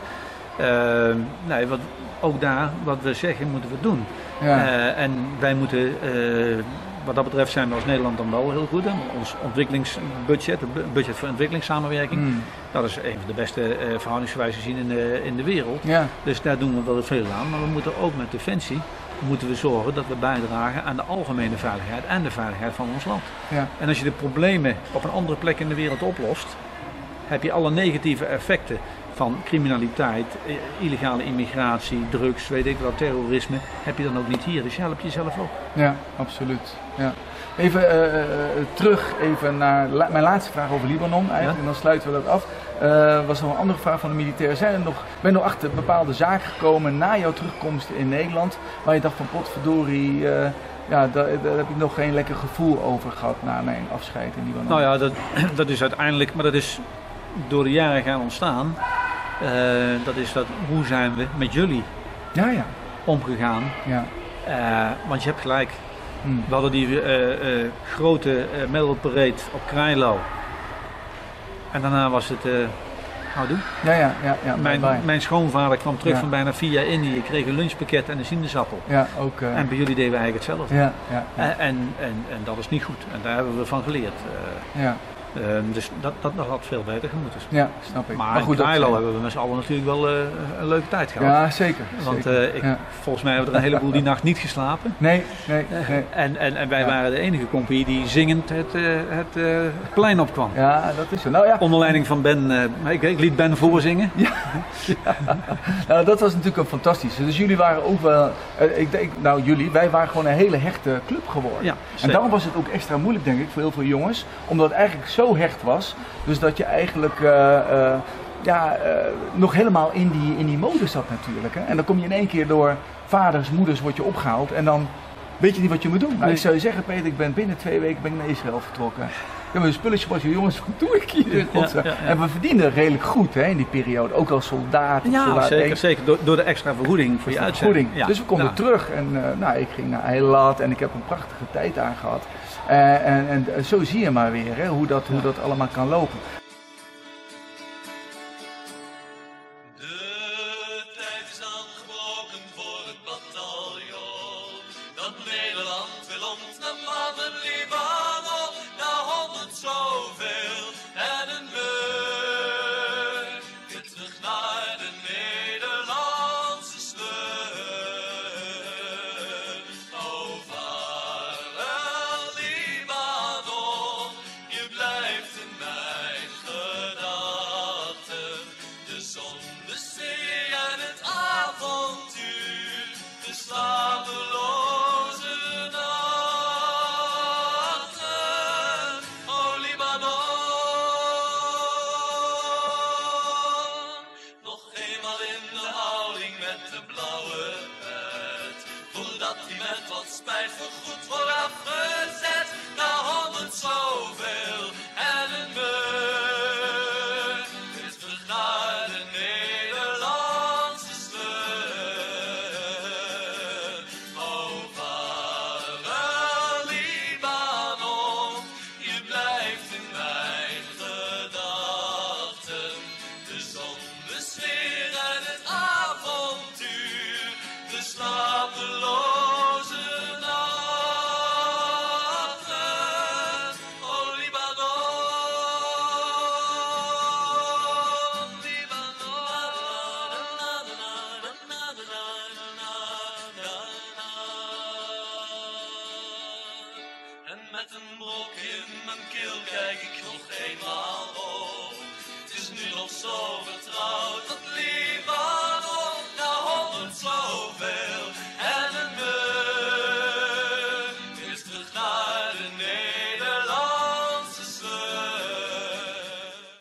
D: Nee, ook daar, wat we zeggen, moeten we doen.
C: Ja.
D: En wij moeten... wat dat betreft zijn we als Nederland dan wel heel goed. Hè? Ons ontwikkelingsbudget, het budget voor ontwikkelingssamenwerking, dat is een van de beste verhoudingsgewijs gezien in de wereld.
C: Ja.
D: Dus daar doen we wel veel aan. Maar we moeten ook met Defensie moeten we zorgen dat we bijdragen aan de algemene veiligheid en de veiligheid van ons land.
C: Ja.
D: En als je de problemen op een andere plek in de wereld oplost, heb je alle negatieve effecten van criminaliteit, illegale immigratie, drugs, weet ik wat, terrorisme, heb je dan ook niet hier. Dus je helpt jezelf ook.
C: Ja, absoluut. Ja. Even terug naar mijn laatste vraag over Libanon eigenlijk,
D: Ja?
C: en dan sluiten we dat af. Was nog een andere vraag van de militair. Ben je nog achter bepaalde zaken gekomen na jouw terugkomst in Nederland, waar je dacht van potverdorie, daar heb ik nog geen lekker gevoel over gehad na mijn afscheid in Libanon?
D: Nou ja, dat is uiteindelijk, maar dat is door de jaren gaan ontstaan. Hoe zijn we met jullie
C: Ja.
D: omgegaan?
C: Ja.
D: Want je hebt gelijk.
C: Hmm.
D: We hadden die grote medalparade op Krailo. En daarna was het houdoe.
C: Ja.
D: Mijn schoonvader kwam terug
C: Ja.
D: van bijna 4 jaar Indië, kreeg een lunchpakket en een sinaasappel.
C: Ja, ook.
D: En bij jullie deden we eigenlijk hetzelfde.
C: Ja.
D: En dat is niet goed. En daar hebben we van geleerd.
C: Ja.
D: Dus dat had veel beter gemoeten.
C: Ja, snap ik.
D: Maar
C: goed,
D: in Krailo hebben we met z'n allen natuurlijk wel een leuke tijd gehad.
C: Ja, zeker.
D: Want
C: zeker.
D: volgens mij hebben we er een heleboel die nacht niet geslapen.
C: Nee.
D: En wij waren de enige compagnie die zingend het plein opkwam.
C: Ja, dat is zo. Nou ja.
D: Onder leiding van Ben, ik liet Ben voorzingen.
C: Ja. Nou, dat was natuurlijk een fantastische. Dus jullie waren ook wel, wij waren gewoon een hele hechte club geworden.
D: Ja,
C: en
D: zeker.
C: daarom was het ook extra moeilijk, denk ik, voor heel veel jongens. Omdat het eigenlijk zo hecht was. Dus dat je eigenlijk nog helemaal in die mode zat natuurlijk. Hè? En dan kom je in één keer door vaders, moeders, word je opgehaald. En dan weet je niet wat je moet doen. Nou, ik zou je zeggen, Peter, ik ben binnen 2 weken naar Israël vertrokken. Ik heb een spulletje was, jongens, wat doe ik hier?
D: Ja.
C: En we verdienden redelijk goed, hè, in die periode. Ook als soldaat.
D: Ja, zeker. Door de extra vergoeding voor je uitzending. Ja.
C: Dus we konden terug en ik ging naar Eilat en ik heb een prachtige tijd aan gehad. En zo zie je maar weer, hè, hoe dat allemaal kan lopen.